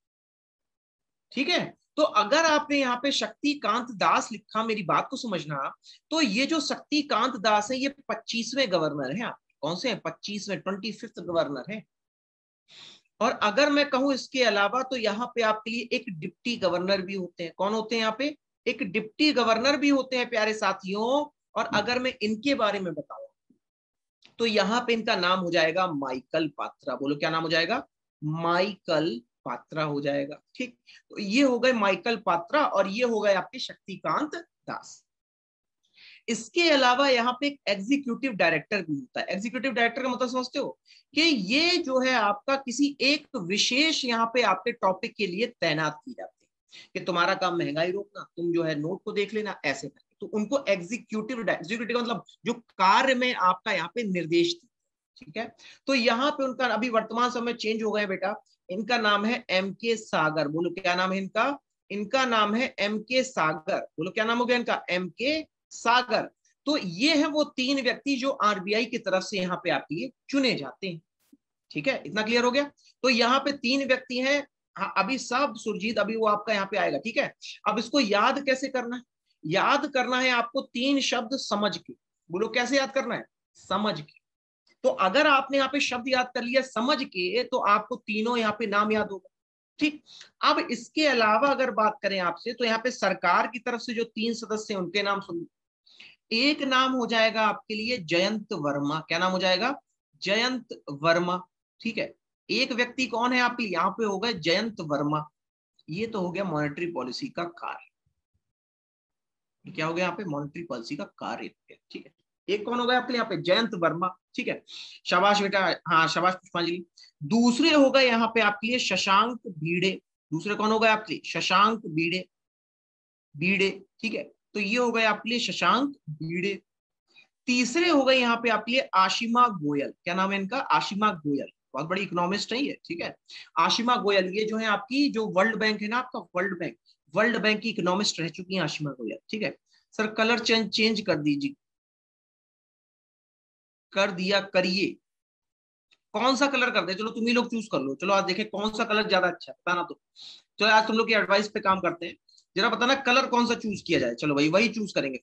ठीक है, तो अगर आपने यहाँ पे शक्तिकांत दास लिखा, मेरी बात को समझना, तो ये जो शक्तिकांत दास है ये पच्चीसवें गवर्नर है। आप कौन से हैं? पच्चीसवें, ट्वेंटी फिफ्थ गवर्नर है। और अगर मैं कहूं इसके अलावा, तो यहाँ पे आपके लिए एक डिप्टी गवर्नर भी होते हैं। कौन होते हैं यहाँ पे? एक डिप्टी गवर्नर भी होते हैं प्यारे साथियों। और अगर मैं इनके बारे में बताऊं तो यहाँ पे इनका नाम हो जाएगा माइकल पात्रा। बोलो क्या नाम हो जाएगा? माइकल पात्रा हो जाएगा। ठीक, तो ये हो गए माइकल पात्रा और ये हो गए आपके शक्तिकांत दास। इसके अलावा यहाँ पे एक एग्जीक्यूटिव डायरेक्टर भी होता है। एग्जीक्यूटिव डायरेक्टर का मतलब समझते हो कि ये जो है आपका किसी एक विशेष यहाँ पे आपके टॉपिक के लिए तैनात की जाती है कि तुम्हारा काम महंगाई रोकना, तुम जो है नोट को देख लेना, ऐसे करके। तो उनको एग्जीक्यूटिव एग्जीक्यूटिव का मतलब जो कार्य में आपका यहाँ पे निर्देश दी। ठीक है, तो यहाँ पे उनका अभी वर्तमान समय चेंज हो गया बेटा, इनका नाम है एम के सागर। बोलो क्या नाम है इनका? इनका नाम है एम के सागर। बोलो क्या नाम हो गया इनका? एम के सागर। तो ये है वो तीन व्यक्ति जो आरबीआई की तरफ से यहाँ पे आपके लिए चुने जाते हैं। ठीक है, इतना क्लियर हो गया? तो यहाँ पे तीन व्यक्ति हैं। हाँ, अभी सब सुरजीत, अभी वो आपका यहाँ पे आएगा। ठीक है, अब इसको याद कैसे करना है? याद करना है आपको तीन शब्द समझ के। बोलो कैसे याद करना है? समझ के। तो अगर आपने यहाँ पे शब्द याद कर लिया समझ के, तो आपको तीनों यहाँ पे नाम याद होगा। ठीक, अब इसके अलावा अगर बात करें आपसे, तो यहाँ पे सरकार की तरफ से जो तीन सदस्य हैं उनके नाम सुन। एक नाम हो जाएगा आपके लिए जयंत वर्मा। क्या नाम हो जाएगा? जयंत वर्मा। ठीक है, एक व्यक्ति कौन है आपके यहाँ पे हो गए? जयंत वर्मा। ये तो हो गया मॉनेटरी पॉलिसी का कार्य। क्या हो गया यहाँ पे? मॉनेटरी पॉलिसी का कार्य। ठीक है, एक कौन हो गया आपके यहाँ पे? जयंत वर्मा। ठीक है, शाबाश बेटा, हाँ शाबाश पुष्पांजलि। दूसरे हो गए यहाँ पे आपके लिए शशांक भिड़े। दूसरे कौन हो गए आपके लिए? शशांक भिड़े, भिड़े। ठीक है, तो ये हो गए आपके लिए शशांक भिड़े। तीसरे हो गए यहाँ पे आपके लिए आशिमा गोयल। क्या नाम है इनका? आशिमा गोयल, बहुत बड़ी इकोनॉमिस्ट है ये। ठीक है, आशिमा गोयल, ये जो है आपकी जो वर्ल्ड बैंक है ना आपका, वर्ल्ड बैंक, वर्ल्ड बैंक की इकोनॉमिस्ट रह चुकी है आशिमा गोयल। ठीक है सर, कलर चेंज चेंज कर दीजिए, कर दिया करिए। कौन सा कलर कर दे? चलो तुम ही लोग चूज कर लो। चलो आज देखें कौन सा कलर ज्यादा अच्छा है, बताना। तो चलो आज तुम लोग की एडवाइस पे काम करते हैं, जरा बताना कलर कौन सा चूज किया जाए। चलो भाई वही चूज करेंगे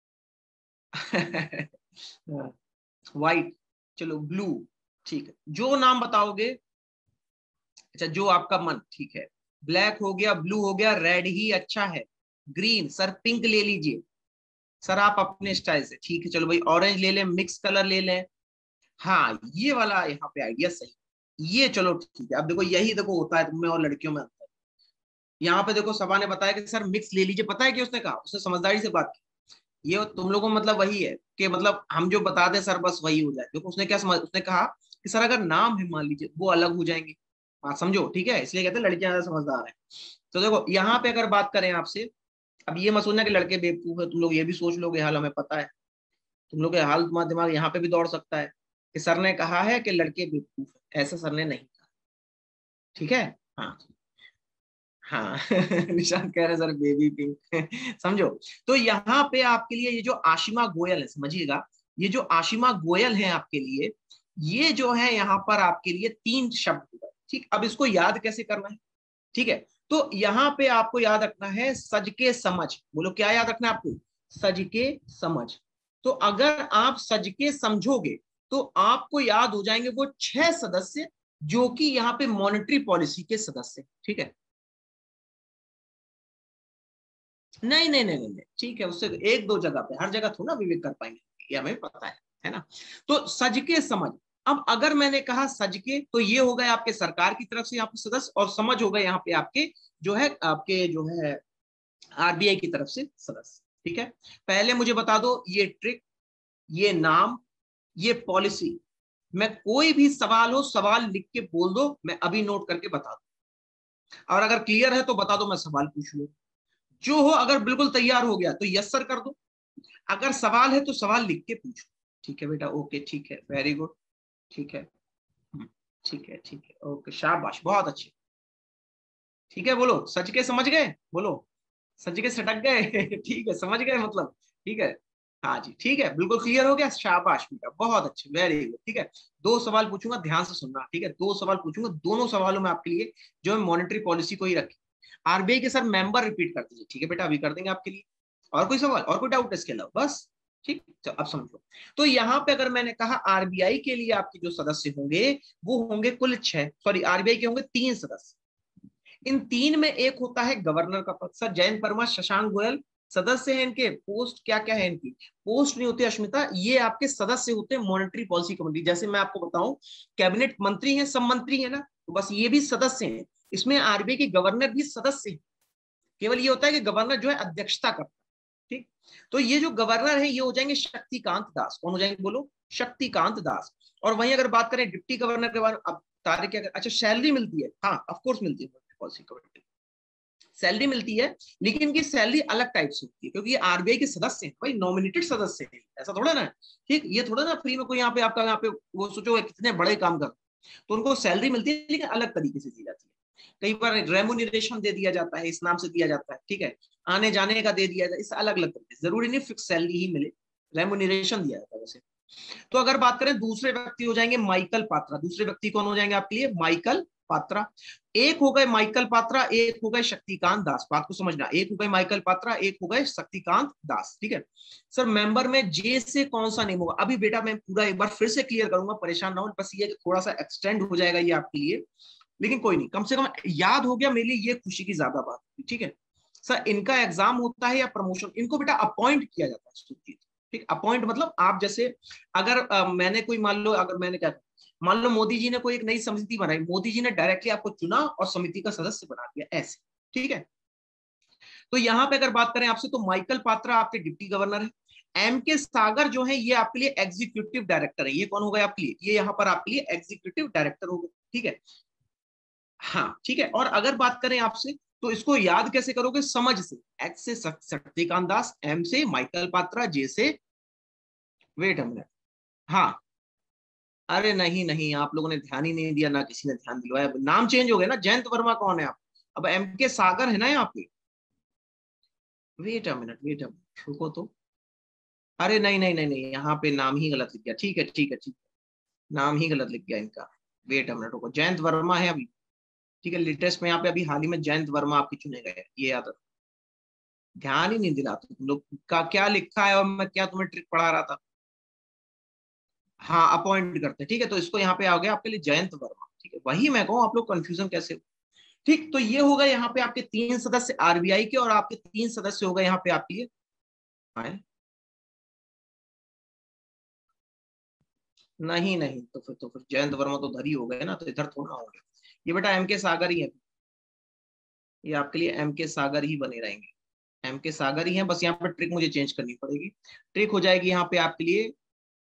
व्हाइट, चलो ब्लू। ठीक है, जो नाम बताओगे, अच्छा जो आपका मन। ठीक है, ब्लैक हो गया, ब्लू हो गया, रेड ही अच्छा है, ग्रीन, सर पिंक ले लीजिए सर आप अपने स्टाइल से। ठीक है, चलो भाई ऑरेंज ले लें, मिक्स कलर ले लें। हाँ ये वाला यहाँ पे आइडिया सही, ये चलो ठीक है। अब देखो यही देखो होता है तुम में और लड़कियों में अंतर। यहाँ पे देखो सभा ने बताया कि सर मिक्स ले लीजिए, पता है कि उसने कहा, उसने समझदारी से बात की। ये तुम लोगों को मतलब वही है कि मतलब हम जो बता दें सर बस वही हो जाए। देखो उसने क्या समझ, उसने कहा कि सर अगर नाम है मान लीजिए वो अलग हो जाएंगे। हाँ समझो, ठीक है, इसलिए कहते हैं लड़कियां ज्यादा समझदार है। तो देखो यहाँ पे अगर बात करें आपसे, अब ये मत सोचना कि लड़के बेवकूफ है, तुम लोग ये भी सोच लोगे हाल हमें पता है। तुम लोग के हाल तुम्हारा दिमाग यहाँ पे भी दौड़ सकता है कि सर ने कहा है कि लड़के बेवकूफ है, ऐसा सर ने नहीं कहा। ठीक है, हाँ हाँ निशांत कह रहे सर बेबी पिंक समझो। तो यहाँ पे आपके लिए ये जो आशिमा गोयल है, समझिएगा, ये जो आशिमा गोयल है आपके लिए, ये जो है यहाँ पर आपके लिए तीन शब्द हुआ। ठीक, अब इसको याद कैसे करना है? ठीक है, तो यहाँ पे आपको याद रखना है सज के समझ। बोलो क्या याद रखना है आपको? सज के समझ। तो अगर आप सज के समझोगे तो आपको याद हो जाएंगे वो छह सदस्य जो कि यहाँ पे मॉनेटरी पॉलिसी के सदस्य। ठीक है, नहीं नहीं नहीं नहीं ठीक है, उससे एक दो जगह पे, हर जगह थोड़ा विवेक कर पाएंगे, ये हमें पता है है ना। तो सज के समझ, अब अगर मैंने कहा सज के, तो ये हो गए आपके सरकार की तरफ से यहाँ पे सदस्य, और समझ हो गए यहाँ पे आपके जो है आपके जो है आरबीआई की तरफ से सदस्य। ठीक है, पहले मुझे बता दो ये ट्रिक, ये नाम, ये पॉलिसी। मैं कोई भी सवाल हो सवाल लिख के बोल दो, मैं अभी नोट करके बता दूं, और अगर क्लियर है तो बता दो, मैं सवाल पूछ लूं। जो हो, अगर बिल्कुल तैयार हो गया तो यस सर कर दो, अगर सवाल है तो सवाल लिख के पूछो। ठीक है बेटा, ओके ठीक है, वेरी गुड, ठीक है ठीक है ठीक है, ओके शाबाश, बहुत अच्छे। ठीक है, बोलो सच के समझ गए, बोलो सच के सटक गए ठीक है, समझ गए मतलब, ठीक है। हाँ जी ठीक है, बिल्कुल क्लियर हो गया, शाबाश बेटा, बहुत अच्छे, वेरी गुड। ठीक है, दो सवाल पूछूंगा, ध्यान से सुनना। ठीक है, दो सवाल पूछूंगा, दोनों सवालों में आपके लिए जो है मॉनेटरी पॉलिसी को ही रखी। आरबीआई के सर मेंबर रिपीट कर दीजिए। ठीक है बेटा, अभी कर देंगे आपके लिए। और कोई सवाल, और कोई डाउट इसके अलावा? बस ठीक, तो अब समझो। तो यहाँ पे अगर मैंने कहा आरबीआई के लिए आपके जो सदस्य होंगे वो होंगे कुल छह, सॉरी आरबीआई के होंगे तीन सदस्य। इन तीन में एक होता है गवर्नर का पद। सर जयंत वर्मा, शशांक गोयल सदस्य हैं इनके। पोस्ट क्या क्या है इनकी? पोस्ट नहीं होती अश्मिता, ये आपके सदस्य होते हैं मॉनेटरी पॉलिसी कमेटी। जैसे मैं आपको बताऊं, कैबिनेट मंत्री हैं, सब मंत्री है ना, तो बस ये भी सदस्य हैं। इसमें आरबीआई के गवर्नर भी सदस्य हैं। केवल ये होता है कि गवर्नर जो है अध्यक्षता करता है। ठीक, तो ये जो गवर्नर है ये हो जाएंगे शक्तिकांत दास। कौन हो जाएंगे बोलो? शक्तिकांत दास। और वहीं अगर बात करें डिप्टी गवर्नर के बारे में, अब तारीख क्या, अच्छा सैलरी मिलती है, हाँ ऑफकोर्स मिलती है, पॉलिसी कमेटी सैलरी मिलती है, लेकिन इनकी सैलरी अलग टाइप से होती है, क्योंकि ये आरबीआई के सदस्य हैं भाई, नॉमिनेटेड सदस्य हैं, ऐसा थोड़ा ना। ठीक, ये थोड़ा ना फ्री में कोई यहाँ पे आपका यहाँ पे वो सोचो कितने बड़े काम कर, तो उनको सैलरी मिलती है लेकिन अलग तरीके से दी जाती है। कई बार रेमुनरेशन दे दिया जाता है, इस नाम से दिया जाता है। ठीक है, आने जाने का दे दिया जाता है, इस अलग अलग तरीके से, जरूरी नहीं फिक्स सैलरी ही मिले, रेमुनरेशन दिया जाता है वैसे। तो अगर बात करें दूसरे व्यक्ति हो जाएंगे माइकल पात्रा। दूसरे व्यक्ति कौन हो जाएंगे आपके लिए? माइकल पात्रा। एक हो गए माइकल पात्रा, एक हो गए शक्तिकांत दास। बात को समझना, एक हो गए माइकल पात्रा, एक हो गए शक्तिकांत दास। ठीक है सर, मेंबर में जे से कौन सा नेम होगा? अभी बेटा मैं पूरा एक बार फिर से क्लियर करूंगा, परेशान ना हो, बस ये थोड़ा सा एक्सटेंड हो जाएगा ये आपके लिए, लेकिन कोई नहीं, कम से कम याद हो गया मेरे लिए, ये खुशी की ज्यादा बात। ठीक है सर, इनका एग्जाम होता है या प्रमोशन? इनको बेटा अपॉइंट किया जाता है सुखजीत। ठीक, अपॉइंट मतलब आप जैसे अगर आ, मैंने कोई मान लो, अगर मैंने क्या, मान लो मोदी जी ने कोई एक नई समिति बनाई, मोदी जी ने डायरेक्टली आपको चुना और समिति का सदस्य बना दिया, ऐसे। ठीक है, तो यहां पे अगर बात करें आपसे, तो माइकल पात्रा आपके डिप्टी गवर्नर है। एम के सागर जो है ये आपके लिए एग्जीक्यूटिव डायरेक्टर है। ये कौन हो गए आपके लिए? ये यहाँ पर आपके लिए एग्जीक्यूटिव डायरेक्टर हो गए। ठीक है, हाँ ठीक है। और अगर बात करें आपसे, तो इसको याद कैसे करोगे? समझ से। एक्स से शक्तिकांत दास, एम से माइकल पात्रा, जे से, वेट अ मिनट, हाँ, अरे नहीं नहीं, आप लोगों ने ध्यान ही नहीं दिया, ना किसी ने ध्यान दिलवाया, नाम चेंज हो गया ना। जयंत वर्मा कौन है आप? अब एम के सागर है ना यहाँ पे। Wait a minute, wait a minute, रुको तो। अरे नहीं नहीं नहीं नहीं, यहाँ पे नाम ही गलत लिख गया। ठीक है ठीक है ठीक है, नाम ही गलत लिख गया इनका। वेट अ मिनट, रुको, जयंत वर्मा है अभी। ठीक है, लेटेस्ट में यहाँ पे अभी हाल ही में जयंत वर्मा आपके चुने गए, ये याद रखो। ध्यान ही नहीं दिलाते तुम लोग का, क्या लिखा है और मैं क्या तुम्हें ट्रिक पढ़ा रहा था। हाँ अपॉइंट करते हैं, ठीक है, तो इसको यहाँ पे आ गया आपके लिए जयंत वर्मा। ठीक है, वही मैं कहूँ, आप लोग कंफ्यूजन कैसे हो। ठीक, तो ये हो गए यहाँ पे आपके तीन सदस्य आरबीआई के, और आपके तीन सदस्य हो गए यहाँ पे आपके लिए आए। नहीं नहीं, तो फिर तो फिर जयंत वर्मा तो उधर ही हो गए ना, तो इधर थोड़ा होंगे। ये बेटा एम के सागर ही है, ये आपके लिए एम के सागर ही बने रहेंगे। एम के सागर ही है, बस यहाँ पे ट्रिक मुझे चेंज करनी पड़ेगी। ट्रिक हो जाएगी यहाँ पे आपके लिए,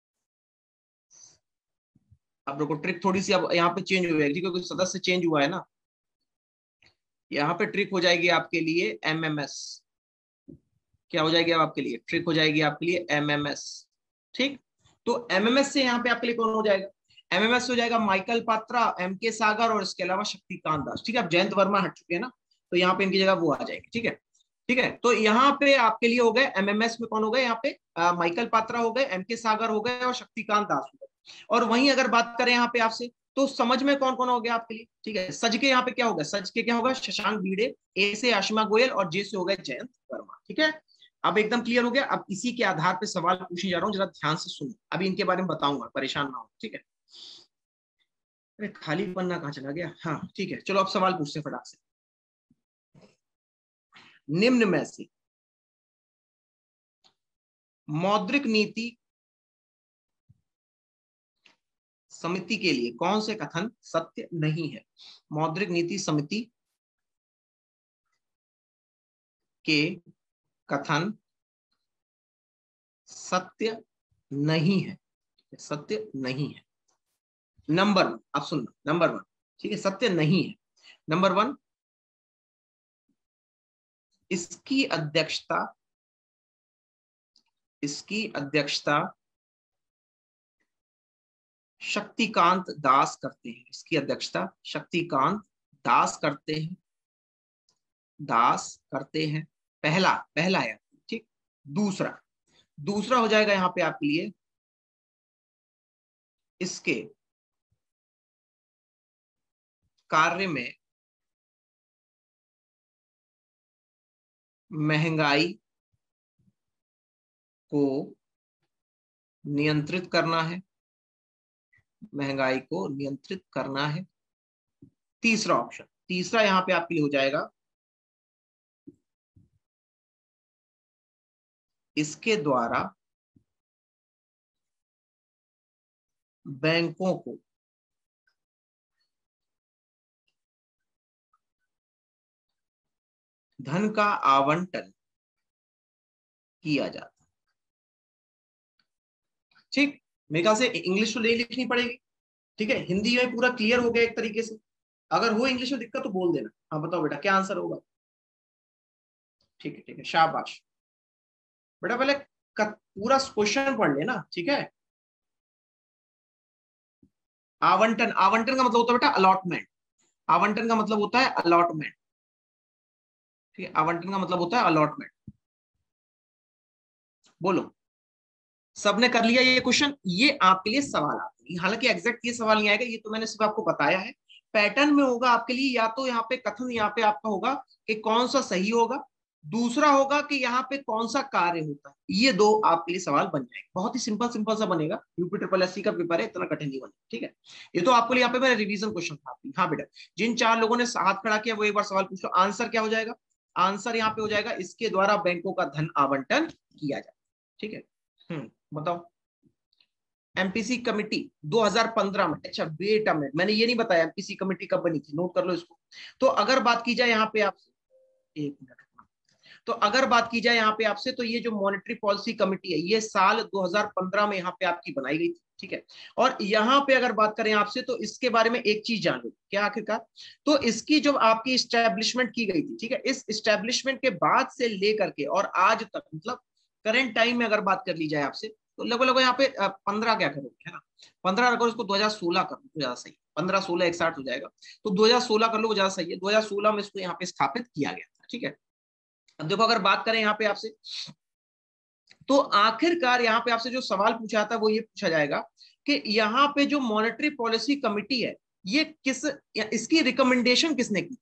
आप लोग को ट्रिक थोड़ी सी अब यहाँ पे चेंज हो जाएगी क्योंकि सदस्य चेंज हुआ है ना। यहाँ पे ट्रिक हो जाएगी आपके लिए एमएमएस। क्या हो जाएगी अब आपके लिए? ट्रिक हो जाएगी आपके लिए एमएमएस। ठीक, तो एमएमएस से यहाँ पे आपके लिए कौन हो जाएगा? एमएमएस हो जाएगा माइकल पात्रा, एम के सागर, और इसके अलावा शक्तिकांत दास। ठीक है, अब जयंत वर्मा हट चुके हैं ना, तो यहाँ पे इनकी जगह वो आ जाएगी। ठीक है ठीक है, तो यहाँ पे आपके लिए हो गए एमएमएस में कौन हो गए? यहाँ पे आ, माइकल पात्रा हो गए, एम के सागर हो गए, और शक्तिकांत दास हो गए। और वहीं अगर बात करें यहाँ पे आपसे, तो समझ में कौन कौन हो गया आपके लिए? ठीक है, सज के यहाँ पे क्या होगा? सज के क्या होगा? शशांक भिड़े, ए से आशिमा गोयल, और जे से हो गए जयंत वर्मा। ठीक है, अब एकदम क्लियर हो गया। अब इसी के आधार पे सवाल पूछने जा रहा हूँ, जरा ध्यान से सुनो, अभी इनके बारे में बताऊंगा, परेशान ना हो। ठीक है, अरे खाली पन्ना कहाँ चला गया? हाँ ठीक है, चलो अब सवाल पूछते फटाक से। निम्न में से मौद्रिक नीति समिति के लिए कौन से कथन सत्य नहीं है? मौद्रिक नीति समिति के कथन सत्य नहीं है, सत्य नहीं है। नंबर वन, आप सुनना, नंबर वन, ठीक है, सत्य नहीं है। नंबर वन, इसकी अध्यक्षता इसकी अध्यक्षता शक्तिकांत दास करते हैं। इसकी अध्यक्षता शक्तिकांत दास करते हैं दास करते हैं पहला पहला है, ठीक। दूसरा दूसरा हो जाएगा यहाँ पे आपके लिए, इसके कार्य में महंगाई को नियंत्रित करना है महंगाई को नियंत्रित करना है। तीसरा ऑप्शन, तीसरा यहां पे आपके लिए हो जाएगा, इसके द्वारा बैंकों को धन का आवंटन किया जाता है। ठीक, मेरे ख्याल से इंग्लिश तो नहीं लिखनी पड़ेगी, ठीक है। हिंदी में पूरा क्लियर हो गया एक तरीके से। अगर हो इंग्लिश में दिक्कत तो बोल देना। हाँ बताओ बेटा क्या आंसर होगा। ठीक है ठीक है, शाबाश बेटा। पहले पूरा क्वेश्चन पढ़ लेना, ठीक है। आवंटन, आवंटन का मतलब होता है बेटा अलॉटमेंट। आवंटन का मतलब होता है अलॉटमेंट, ठीक है। आवंटन का मतलब होता है अलॉटमेंट। बोलो, सबने कर लिया ये क्वेश्चन? ये आपके लिए सवाल आते हैं, हालांकि एग्जैक्ट ये सवाल नहीं आएगा, ये तो मैंने सिर्फ आपको बताया है। पैटर्न में होगा आपके लिए, या तो यहाँ पे कथन यहाँ पे आपका होगा कि कौन सा सही होगा, दूसरा होगा कि यहाँ पे कौन सा कार्य होता है। ये दो आपके लिए सवाल बन जाएंगे। बहुत ही सिंपल सिंपल सा बनेगा। यूपी ट्रिपल एस सी का पेपर है, इतना कठिन नहीं बनेगा, ठीक है। ये तो आपके लिए यहाँ पे मेरा रिवीजन क्वेश्चन था। हाँ बेटा, जिन चार लोगों ने हाथ खड़ा किया वो एक बार सवाल पूछ लो। आंसर क्या हो जाएगा? आंसर यहाँ पे हो जाएगा, इसके द्वारा बैंकों का धन आवंटन किया जाए, ठीक है। हम्म बताओ। एमपीसी कमेटी दो हज़ार पंद्रह में, अच्छा वेट अ मिनट, मैंने ये नहीं बताया एमपीसी कमेटी कब बनी थी, नोट कर लो इसको। तो अगर बात की जाए यहाँ पे आपसे, एक मिनट, तो अगर बात की जाए यहाँ पे आपसे, तो ये जो मॉनेटरी पॉलिसी कमेटी है ये साल दो हज़ार पंद्रह में यहाँ पे आपकी बनाई गई थी, ठीक है। और यहाँ पे अगर बात करें आपसे, तो इसके बारे में एक चीज जान लो, क्या आखिरकार, तो इसकी जो आपकी इस्टेब्लिशमेंट की गई थी, ठीक है, इस इस्टेब्लिशमेंट के बाद से लेकर के और आज तक, मतलब करंट टाइम में अगर बात कर ली जाए आपसे, तो लगभग लगभग यहाँ पे पंद्रह क्या करोगे, है ना, पंद्रह रखो, इसको दो हजार सोलह कर लो तो ज्यादा सही, पंद्रह सोलह एक साठ हो जाएगा, तो दो हजार सोलह कर लो, ज्यादा सही है। दो हजार सोलह में इसको यहाँ पे स्थापित किया गया था, ठीक है। अब देखो, अगर बात करें यहाँ पे आपसे, तो आखिरकार यहाँ पे आपसे जो सवाल पूछा था वो ये पूछा जाएगा कि यहाँ पे जो मॉनेटरी पॉलिसी कमिटी है, ये किस, इसकी रिकमेंडेशन किसने की थी?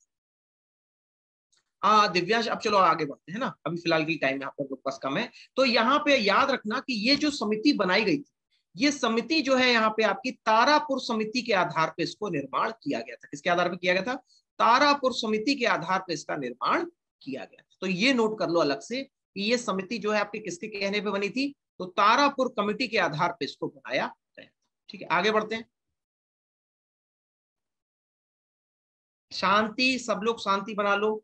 आ, दिव्यांश, अब चलो आगे बढ़ते हैं ना, अभी फिलहाल की टाइम यहाँ पर पास कम है। तो यहाँ पे याद रखना कि ये जो समिति बनाई गई थी, ये समिति जो है यहाँ पे आपकी तारापुर समिति के आधार पर इसको निर्माण किया गया था। किसके आधार पर किया गया था? तारापुर समिति के आधार पर इसका निर्माण किया गया था। तो ये नोट कर लो अलग से कि ये समिति जो है आपके किसके कहने पे बनी थी, तो तारापुर कमेटी के आधार पर इसको बनाया गया। ठीक है, आगे बढ़ते हैं। शांति, सब लोग शांति बना लो।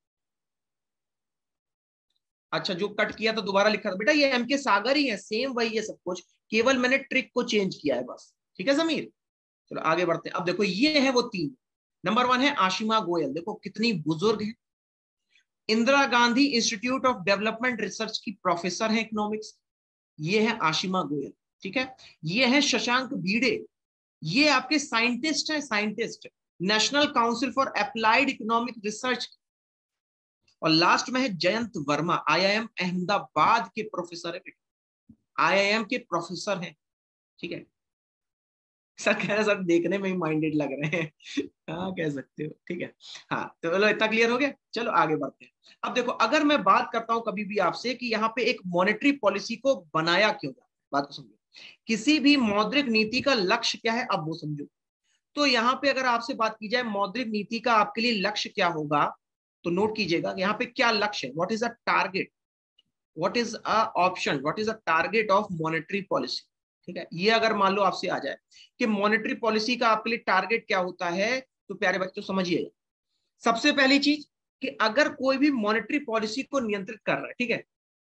अच्छा, जो कट किया तो दोबारा लिखा था बेटा, ये एम के सागर ही है, सेम वही है सब कुछ, केवल मैंने ट्रिक को चेंज किया है बस, ठीक है समीर। चलो आगे बढ़ते हैं। अब देखो ये है वो तीन। नंबर वन है आशिमा गोयल, देखो कितनी बुजुर्ग है, Indira Gandhi institute of development research की प्रोफेसर है इकोनॉमिक्स, ये है आशिमा गोयल, ठीक है। ये है शशांक भिड़े, ये आपके साइंटिस्ट है, scientist national council for applied economic research. और लास्ट में है जयंत वर्मा, आईआईएम अहमदाबाद के प्रोफेसर है, आईआईएम के प्रोफेसर हैं, ठीक है। सर कह रहे सर देखने में ही माइंडेड लग रहे हैं हाँ कह सकते हो, ठीक है। हाँ तो चलो इतना क्लियर हो गया, चलो आगे बढ़ते हैं। अब देखो, अगर मैं बात करता हूं कभी भी आपसे कि यहाँ पे एक मॉनेटरी पॉलिसी को बनाया क्यों जाता है, बात को समझो। किसी भी मौद्रिक नीति का लक्ष्य क्या है, अब वो समझो। तो यहाँ पे अगर आपसे बात की जाए मौद्रिक नीति का आपके लिए लक्ष्य क्या होगा, तो नोट कीजिएगा यहाँ पे क्या लक्ष्य है, what is a target, what is a option, what is a target of monetary policy, ठीक है। ये अगर मान लो आपसे आ जाए कि मॉनेटरी पॉलिसी का आपके लिए टारगेट क्या होता है, तो प्यारे बच्चों समझिए, सबसे पहली चीज कि अगर कोई भी मॉनेटरी पॉलिसी को नियंत्रित कर रहा है, ठीक है,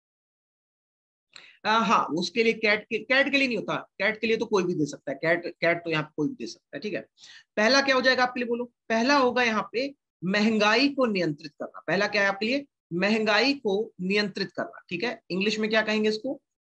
आ, हाँ उसके लिए कैट के कैट के लिए नहीं होता, कैट के लिए तो कोई भी दे सकता है, कैट कैट तो यहाँ पे कोई भी दे सकता है, ठीक है। पहला क्या हो जाएगा आपके लिए, बोलो। पहला होगा यहाँ पे महंगाई को नियंत्रित करना। पहला क्या है आपके लिए? महंगाई को नियंत्रित करना, ठीक है। इंग्लिश में क्या कहेंगे इसको?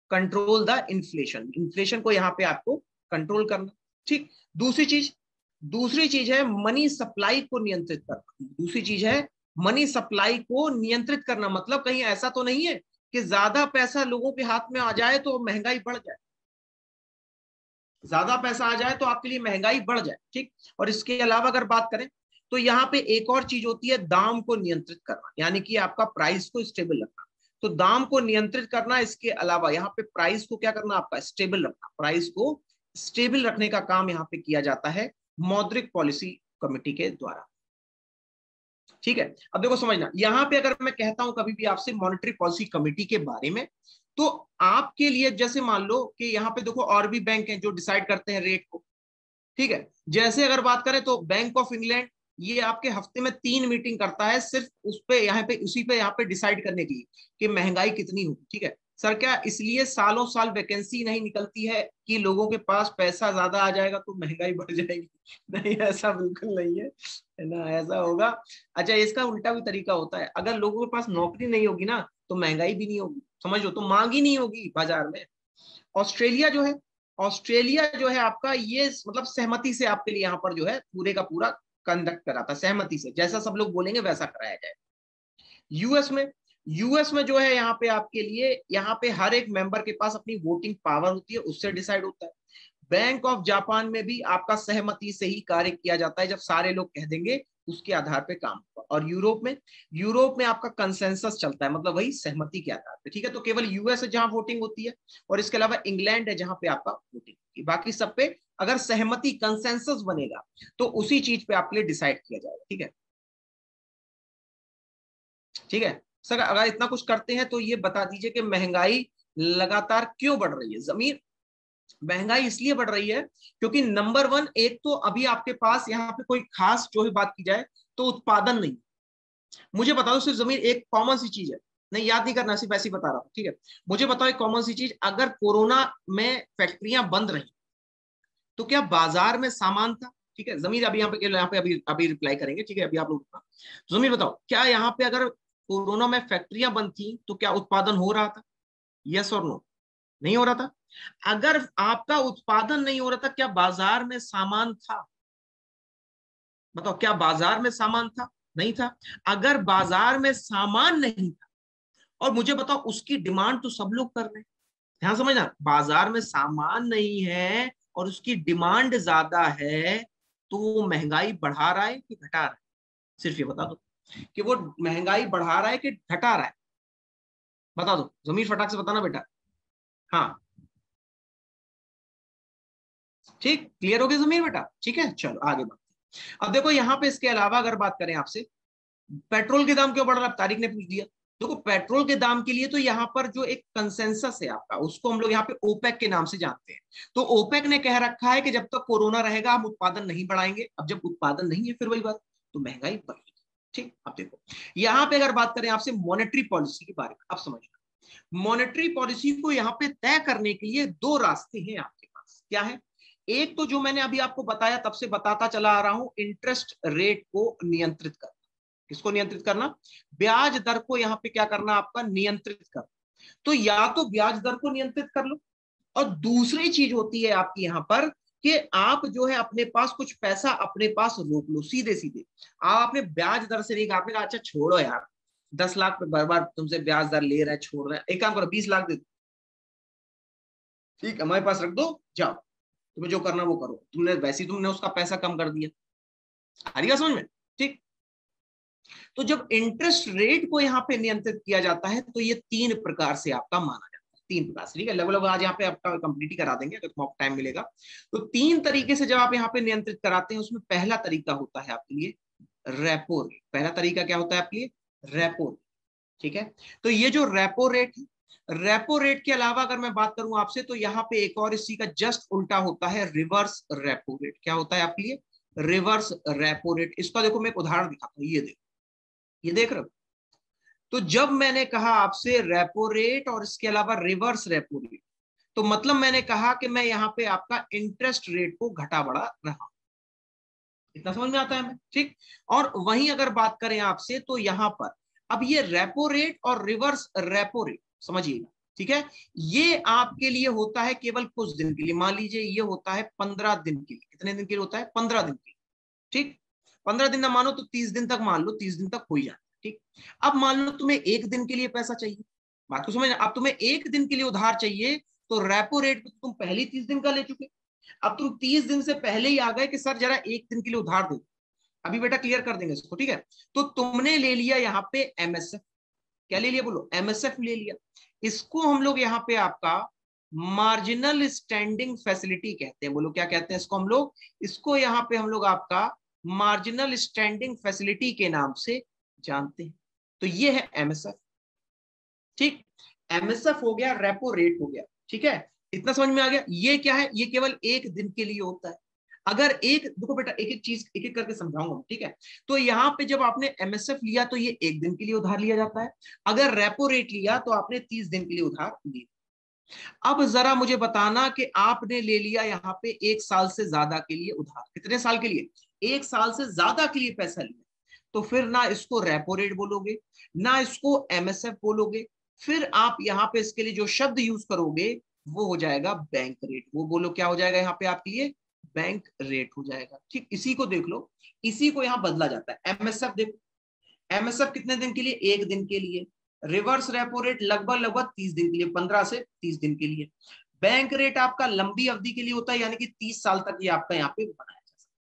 कंट्रोल द इन्फ्लेशन, इन्फ्लेशन को यहाँ पे आपको कंट्रोल करना। ठीक, दूसरी चीज दूसरी चीज है मनी सप्लाई को नियंत्रित करना। दूसरी चीज है मनी सप्लाई को नियंत्रित करना, मतलब कहीं ऐसा तो नहीं है कि ज्यादा पैसा लोगों के हाथ में आ जाए तो महंगाई बढ़ जाए, ज्यादा पैसा आ जाए तो आपके लिए महंगाई बढ़ जाए। ठीक, और इसके अलावा अगर बात करें तो यहाँ पे एक और चीज होती है दाम को नियंत्रित करना, यानी कि आपका प्राइस को स्टेबल रखना। तो दाम को नियंत्रित करना, इसके अलावा यहाँ पे प्राइस को क्या करना, आपका स्टेबल रखना। प्राइस को स्टेबल रखने का काम यहाँ पे किया जाता है मौद्रिक पॉलिसी कमेटी के द्वारा। ठीक है, अब देखो समझना, यहाँ पे अगर मैं कहता हूं कभी भी आपसे मॉनेटरी पॉलिसी कमेटी के बारे में, तो आपके लिए जैसे मान लो कि यहाँ पे देखो और भी बैंक हैं जो डिसाइड करते हैं रेट को। ठीक है, जैसे अगर बात करें तो बैंक ऑफ इंग्लैंड, ये आपके हफ्ते में तीन मीटिंग करता है सिर्फ उस पे यहाँ पे उसी पे यहाँ पे डिसाइड करने की कि महंगाई कितनी होगी। ठीक है सर, क्या इसलिए सालों साल वैकेंसी नहीं निकलती है कि लोगों के पास पैसा ज्यादा आ जाएगा तो महंगाई बढ़ जाएगी? नहीं, ऐसा बिल्कुल नहीं है, है ना, ऐसा होगा। अच्छा, इसका उल्टा भी तरीका होता है, अगर लोगों के पास नौकरी नहीं होगी ना तो महंगाई भी नहीं होगी, समझ लो, तो मांग ही नहीं होगी बाजार में। ऑस्ट्रेलिया जो है ऑस्ट्रेलिया जो है आपका, ये मतलब सहमति से आपके लिए यहाँ पर जो है पूरे का पूरा कंडक्ट कराता है, सहमति से, जैसा सब लोग बोलेंगे वैसा कराया जाए। यूएस में यूएस में जो है यहाँ पे आपके लिए, यहाँ पे हर एक मेंबर के पास अपनी वोटिंग पावर होती है, उससे डिसाइड होता है। बैंक ऑफ जापान में भी आपका सहमति से ही कार्य किया जाता है, जब सारे लोग कह देंगे उसके आधार पे काम होगा। और यूरोप में यूरोप में आपका कंसेंसस चलता है, मतलब वही सहमति के आधार पे। ठीक है, तो केवल यूएस है जहां वोटिंग होती है, और इसके अलावा इंग्लैंड है जहां पे आपका वोटिंग होती है। बाकी सब पे अगर सहमति कंसेंसस बनेगा तो उसी चीज पे आपके लिए डिसाइड किया जाएगा। ठीक है, ठीक है सर, अगर इतना कुछ करते हैं तो ये बता दीजिए कि महंगाई लगातार क्यों बढ़ रही है? जमीन, महंगाई इसलिए बढ़ रही है क्योंकि नंबर वन, एक तो अभी आपके पास यहाँ पे कोई खास जो है बात की जाए तो उत्पादन नहीं। मुझे बता दो सिर्फ जमीन, एक कॉमन सी चीज है, नहीं याद नहीं करना, सिर्फ ऐसे ही बता रहा हूं। ठीक है, मुझे बताओ एक कॉमन सी चीज, अगर कोरोना में फैक्ट्रियां बंद रही तो क्या बाजार में सामान था? ठीक है, जमीर अभी यहाँ पे यहाँ पे अभी अभी रिप्लाई करेंगे। ठीक है, अभी आप लोग जमीर बताओ, क्या यहाँ पे अगर कोरोना में फैक्ट्रियां बंद थी तो क्या उत्पादन हो रहा था? यस और नो? नहीं हो रहा था। अगर आपका उत्पादन नहीं हो रहा था, क्या बाजार में सामान था? बताओ, क्या बाजार में सामान था? नहीं था। अगर बाजार में सामान नहीं था, और मुझे बताओ उसकी डिमांड तो सब लोग कर रहे हैं, ध्यान समझना, बाजार में सामान नहीं है और उसकी डिमांड ज्यादा है, तो वो महंगाई बढ़ा रहा है कि घटा रहा है? सिर्फ ये बता दो कि वो महंगाई बढ़ा रहा है कि घटा रहा है, बता दो जमीर, फटाक से बताना बेटा। हाँ, ठीक, क्लियर हो गया जमीर बेटा? ठीक है, चलो आगे बढ़ते हैं। अब देखो यहाँ पे इसके अलावा अगर बात करें आपसे, पेट्रोल के दाम क्यों बढ़ रहा है? तारिक ने पूछ दिया। देखो पेट्रोल के दाम के लिए तो यहाँ पर जो एक कंसेंसस है आपका, उसको हम लोग यहाँ पे ओपेक के नाम से जानते हैं। तो ओपेक ने कह रखा है कि जब तक कोरोना रहेगा हम उत्पादन नहीं बढ़ाएंगे। अब जब उत्पादन नहीं है फिर वही बात, तो महंगाई बढ़ेगी। ठीक, अब देखो यहाँ पे अगर बात करें आपसे मॉनेटरी पॉलिसी के बारे में, अब समझना, मॉनेटरी पॉलिसी को यहाँ पे तय करने के लिए दो रास्ते हैं आपके पास। क्या है? एक तो जो मैंने अभी आपको बताया, तब से बताता चला आ रहा हूं, इंटरेस्ट रेट को नियंत्रित करना। किसको नियंत्रित करना? ब्याज दर को यहाँ पे क्या करना, आपका नियंत्रित करना। तो या तो ब्याज दर को नियंत्रित कर लो, और दूसरी चीज होती है आपकी यहाँ पर कि आप जो है अपने पास कुछ पैसा अपने पास रोक लो, सीधे सीधे। आप अपने ब्याज दर से नहीं, आपने कहा अच्छा छोड़ो यार, दस लाख पे बार बार तुमसे ब्याज दर ले रहे हैं, छोड़ रहे हैं, एक काम करो बीस लाख दे दो, ठीक है हमारे पास रख दो, जाओ तुम्हें जो करना वो करो, तुमने वैसे ही तुमने उसका पैसा कम कर दिया। आ रही है समझ में? ठीक, तो जब इंटरेस्ट रेट को यहाँ पे नियंत्रित किया जाता है तो ये तीन प्रकार से आपका माना जाता है, तीन प्रकार से। ठीक है, लगभग आज यहाँ पे आपका कंप्लीट ही करा देंगे अगर मौका टाइम मिलेगा तो। तीन तरीके से जब आप यहाँ पे नियंत्रित कराते हैं, उसमें पहला तरीका होता है आपके लिए रेपो रेट। पहला तरीका क्या होता है आपके लिए? Repo rate. ठीक है, तो ये जो रेपो रेट है, रेपो रेट के अलावा अगर मैं बात करूं आपसे तो यहाँ पे एक और इसी का जस्ट उल्टा होता है, रिवर्स रेपो रेट। क्या होता है आपके लिए? Reverse repo rate. इसका देखो मैं एक उदाहरण दिखाता हूँ, ये देखो, ये देख रहे हो? तो जब मैंने कहा आपसे रेपो रेट और इसके अलावा रिवर्स रेपो रेट, तो मतलब मैंने कहा कि मैं यहाँ पे आपका इंटरेस्ट रेट को घटा बढ़ा रहा हूं। इतना समझ में आता है हमें? ठीक, और वहीं अगर बात करें आपसे तो यहाँ पर अब ये रेपो रेट और रिवर्स रेपो रेट समझिएगा, ठीक है, ये आपके लिए होता है केवल कुछ दिन के लिए। मान लीजिए ये होता है पंद्रह दिन के लिए। कितने दिन के लिए होता है? पंद्रह दिन के लिए। ठीक, पंद्रह दिन ना मानो तो तीस दिन तक मान लो, तीस दिन तक हो ही जाता है। ठीक, अब मान लो तुम्हें एक दिन के लिए पैसा चाहिए, बात को समझ। अब तुम्हें एक दिन के लिए उधार चाहिए, तो रेपो रेट तुम पहले तीस दिन का ले चुके, अब तुम तीस दिन से पहले ही आ गए कि सर जरा एक दिन के लिए उधार दो। अभी बेटा क्लियर कर देंगे इसको, ठीक है। तो तुमने ले लिया यहाँ पे एमएसएफ। क्या ले लिया? बोलो, एमएसएफ ले लिया। इसको हम लोग यहाँ पे आपका मार्जिनल स्टैंडिंग फैसिलिटी कहते हैं। बोलो क्या कहते हैं इसको हम लोग? इसको यहाँ पे हम लोग आपका मार्जिनल स्टैंडिंग फैसिलिटी के नाम से जानते हैं। तो ये है एमएसएफ। ठीक, एमएसएफ हो गया, रेपो रेट हो गया। ठीक है, इतना समझ में आ गया? ये क्या है? ये केवल एक दिन के लिए होता है। अगर एक, देखो बेटा एक एक चीज एक एक करके समझाऊंगा, ठीक है। तो यहाँ पे जब आपने एमएसएफ लिया तो ये एक दिन के लिए उधार लिया जाता है। अगर रेपो रेट लिया तो आपने तीस दिन के लिए उधार लिया। अब जरा मुझे बताना कि आपने ले लिया यहाँ पे एक साल से ज्यादा के लिए उधार। कितने साल के लिए? एक साल से ज्यादा के लिए पैसा लिया। तो फिर ना इसको रेपो रेट बोलोगे, ना इसको एमएसएफ बोलोगे, फिर आप यहाँ पे इसके लिए जो शब्द यूज करोगे वो हो जाएगा बैंक रेट। वो बोलो क्या हो जाएगा यहाँ पे आपके लिए? बैंक रेट हो जाएगा। ठीक, इसी को देख लो, इसी को यहाँ बदला जाता है। एमएसएफ देखो, एमएसएफ कितने दिन के लिए? एक दिन के लिए। रिवर्स रेपो रेट लगभग लगभग तीस दिन के लिए, पंद्रह से तीस दिन के लिए। बैंक रेट आपका लंबी अवधि के लिए होता है, यानी कि तीस साल तक ये आपका यहाँ पे बनाया जा सकता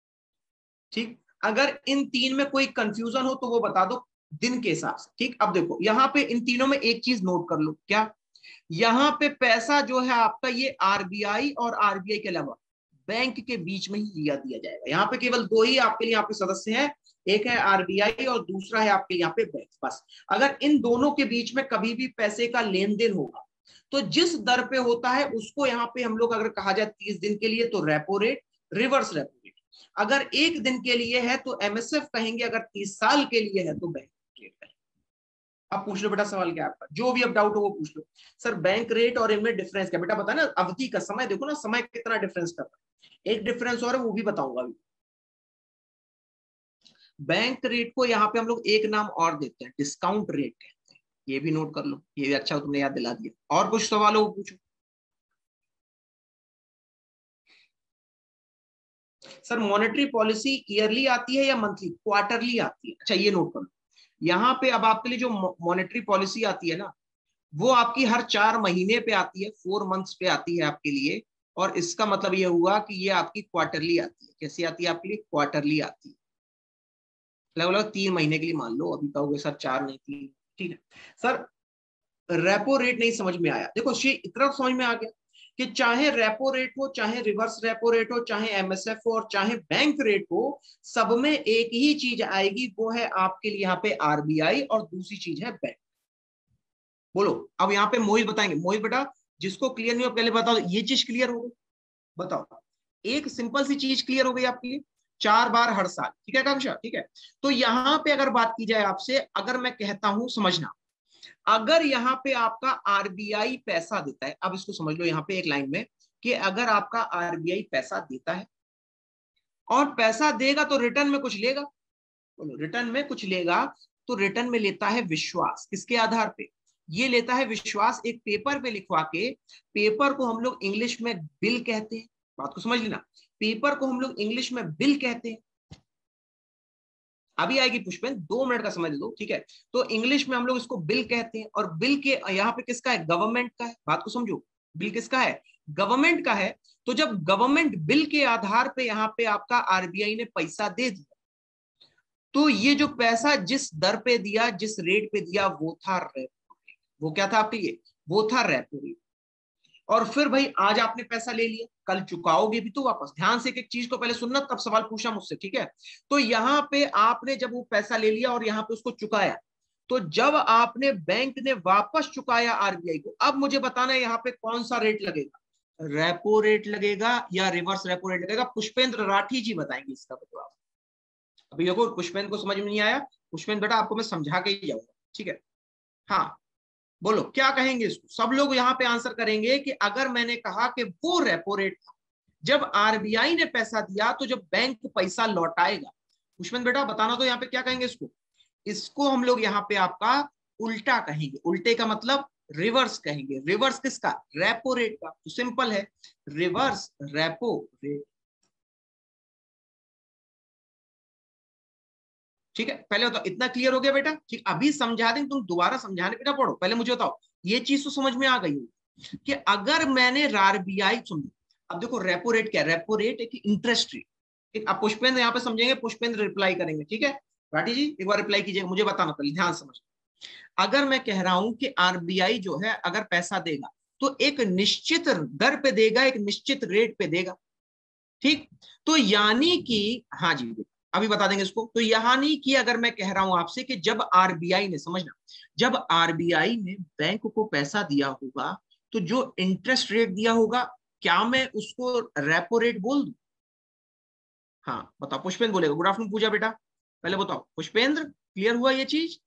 है। ठीक, अगर इन तीन में कोई कंफ्यूजन हो तो वो बता दो दिन के हिसाब से। ठीक, अब देखो यहाँ पे इन तीनों में एक चीज नोट कर लो, क्या? यहाँ पे पैसा जो है आपका ये आरबीआई और आरबीआई के अलावा बैंक के बीच में ही लिया दिया जाएगा। यहाँ पे केवल दो ही आपके लिए यहाँ पे सदस्य हैं, एक है आरबीआई और दूसरा है आपके यहाँ पे बैंक। बस अगर इन दोनों के बीच में कभी भी पैसे का लेन देन होगा तो जिस दर पे होता है उसको यहाँ पे हम लोग अगर कहा जाए तीस दिन के लिए तो repo rate, reverse repo rate. अगर एक दिन के लिए है तो एमएसएफ कहेंगे, अगर तीस साल के लिए है तो बैंक रेट कहेंगे। अब पूछ लो बेटा सवाल क्या है आपका, जो भी अब डाउट हो वो पूछ लो। सर बैंक रेट और इनमें डिफरेंस क्या? बेटा बता ना, अवधि का समय देखो ना, समय कितना डिफरेंस करता है। एक डिफरेंस और है वो भी बताऊंगा अभी। बैंक रेट को यहाँ पे हम लोग एक नाम और देते हैं, डिस्काउंट रेट कहते हैं। ये भी नोट कर लो, ये भी अच्छा तुमने याद दिला दिया। और कुछ सवाल हो पूछो। सर मॉनेटरी पॉलिसी ईयरली आती है या मंथली? क्वार्टरली आती है। अच्छा ये नोट कर लो। यहाँ पे अब आपके लिए जो मॉनेटरी पॉलिसी आती है ना, वो आपकी हर चार महीने पे आती है, फोर मंथ्स पे आती है आपके लिए। और इसका मतलब ये हुआ कि ये आपकी क्वार्टरली आती है। कैसी आती है आपके लिए? क्वार्टरली आती है। लगभग लगभग तीन महीने के लिए मान लो, अभी कहोगे सर चार नहीं तीन। ठीक है सर, रेपो रेट नहीं समझ में आया। देखो ये इतना समझ में आ गया कि चाहे रेपो रेट हो, चाहे रिवर्स रेपो रेट हो, चाहे एमएसएफ हो और चाहे बैंक रेट हो, सब में एक ही चीज आएगी, वो है आपके लिए यहाँ पे आरबीआई और दूसरी चीज है बैंक। बोलो अब यहाँ पे मोहित बताएंगे। मोहित बेटा जिसको क्लियर नहीं हो पहले बताओ, ये चीज क्लियर हो गई? बताओ, एक सिंपल सी चीज क्लियर हो गई आपकी लिए, चार बार हर साल। ठीक है कांक्षा? ठीक है, तो यहाँ पे अगर बात की जाए आपसे, अगर मैं कहता हूं समझना, अगर यहाँ पे आपका आरबीआई पैसा देता है, अब इसको समझ लो यहाँ पे एक लाइन में, कि अगर आपका आरबीआई पैसा देता है और पैसा देगा तो रिटर्न में कुछ लेगा। बोलो, रिटर्न में कुछ लेगा, तो रिटर्न में लेता है विश्वास। किसके आधार पे? ये लेता है विश्वास, एक पेपर पे लिखवा के। पेपर को हम लोग इंग्लिश में बिल कहते हैं। बात को समझ लेना, पेपर को हम लोग इंग्लिश में बिल कहते हैं। अभी आएगी पुष्पेंद्र, दो मिनट का समय दे दो, ठीक है। तो इंग्लिश में हम लोग इसको बिल कहते हैं, और बिल के यहाँ पे किसका है? गवर्नमेंट का है। बात को समझो, बिल किसका है? गवर्नमेंट का है। तो जब गवर्नमेंट बिल के आधार पे यहाँ पे आपका आरबीआई ने पैसा दे दिया, तो ये जो पैसा जिस दर पे दिया, जिस रेट पे दिया, वो था रेपो रेट। वो क्या था आपके लिए? वो था रेपो रेट। और फिर भाई आज आपने पैसा ले लिया, कल चुकाओगे भी तो वापस। ध्यान से एक एक चीज को पहले सुनना, तब सवाल पूछना मुझसे, ठीक है। तो यहाँ पे आपने जब वो पैसा ले लिया और यहाँ पे उसको चुकाया, तो जब आपने बैंक ने वापस चुकाया आरबीआई को, अब मुझे बताना है यहाँ पे कौन सा रेट लगेगा? रेपो रेट लगेगा या रिवर्स रेपो रेट लगेगा? पुष्पेंद्र राठी जी बताएंगे इसका जवाब। अभी देखो पुष्पेंद्र को समझ में नहीं आया, पुष्पेंद्र बेटा आपको मैं समझा के ही जाऊंगा, ठीक है। हाँ बोलो क्या कहेंगे इसको? सब लोग यहाँ पे आंसर करेंगे कि अगर मैंने कहा कि वो रेपो रेट था जब आरबीआई ने पैसा दिया, तो जब बैंक पैसा लौटाएगा, पुष्पेंद्र बेटा बताना तो यहाँ पे क्या कहेंगे इसको? इसको हम लोग यहाँ पे आपका उल्टा कहेंगे। उल्टे का मतलब रिवर्स कहेंगे। रिवर्स किसका? रेपो रेट का। तो सिंपल है, रिवर्स रेपो रेट। ठीक है, पहले बताओ इतना क्लियर हो गया बेटा? ठीक, अभी समझा दें, तुम दोबारा समझाने बेटा पढ़ो। पहले मुझे बताओ, ये चीज तो समझ में आ गई हो कि अगर मैंने आरबीआई, सुन अब देखो रेपो रेट क्या है? रेपो रेट एक इंटरेस्ट रेट। ठीक, अब पुष्पेंद्र यहाँ पे समझेंगे, पुष्पेंद्र रिप्लाई करेंगे। ठीक है राठी जी, एक बार रिप्लाई कीजिएगा, मुझे बताना पहले, ध्यान समझ। अगर मैं कह रहा हूं कि आरबीआई जो है अगर पैसा देगा तो एक निश्चित दर पे देगा, एक निश्चित रेट पे देगा। ठीक, तो यानी कि, हाँ जी अभी बता देंगे इसको। तो यानी कि अगर मैं कह रहा हूं आपसे कि जब आरबीआई ने, समझना, जब आरबीआई ने बैंक को पैसा दिया होगा तो जो इंटरेस्ट रेट दिया होगा, क्या मैं उसको रेपो रेट बोल दूं? हाँ बताओ, पुष्पेंद्र बोलेगा। गुड आफ्टरनून पूजा बेटा, पहले बताओ पुष्पेंद्र, क्लियर हुआ ये चीज?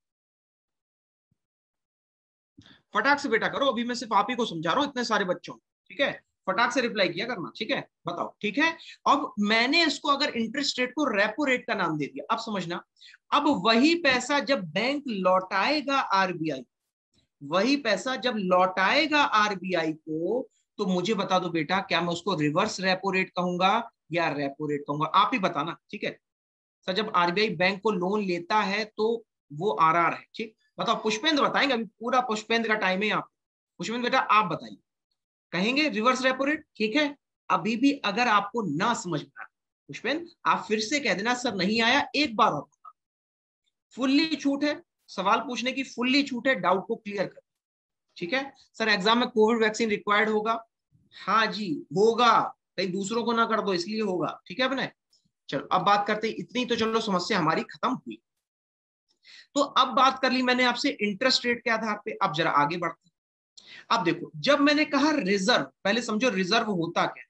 फटाक से बेटा करो, अभी मैं सिर्फ आप ही को समझा रहा हूं, इतने सारे बच्चों। ठीक है, फटाक से रिप्लाई किया करना। ठीक है, बताओ। ठीक है, अब मैंने इसको अगर इंटरेस्ट रेट को रेपो रेट का नाम दे दिया, अब समझना, अब वही पैसा जब बैंक लौटाएगा आरबीआई, वही पैसा जब लौटाएगा आरबीआई को, तो मुझे बता दो बेटा, क्या मैं उसको रिवर्स रेपो रेट कहूंगा या रेपो रेट कहूंगा? आप ही बताना। ठीक है सर, जब आरबीआई बैंक को लोन लेता है तो वो आरआर है। ठीक, बताओ पुष्पेंद्र बताएंगे, अभी पूरा पुष्पेंद्र का टाइम है यहाँ पे। पुष्पेंद्र बेटा आप बताइए, कहेंगे रिवर्स रेपो रेट? ठीक है, अभी भी अगर आपको ना समझ में आया पुष्पेंद्र, आप फिर से कह देना सर नहीं आया, एक बार और। फुल्ली छूट है, सवाल पूछने की फुल्ली छूट है, डाउट को क्लियर कर। ठीक है सर, एग्जाम में कोविड वैक्सीन रिक्वायर्ड होगा? हाँ जी होगा, कहीं दूसरों को ना कर दो इसलिए होगा। ठीक है अपने, चलो अब बात करते हैं, इतनी तो चलो समस्या हमारी खत्म हुई। तो अब बात कर ली मैंने आपसे इंटरेस्ट रेट के आधार पे, अब जरा आगे बढ़ते हैं। अब देखो, जब मैंने कहा रिजर्व, पहले समझो रिजर्व होता क्या है।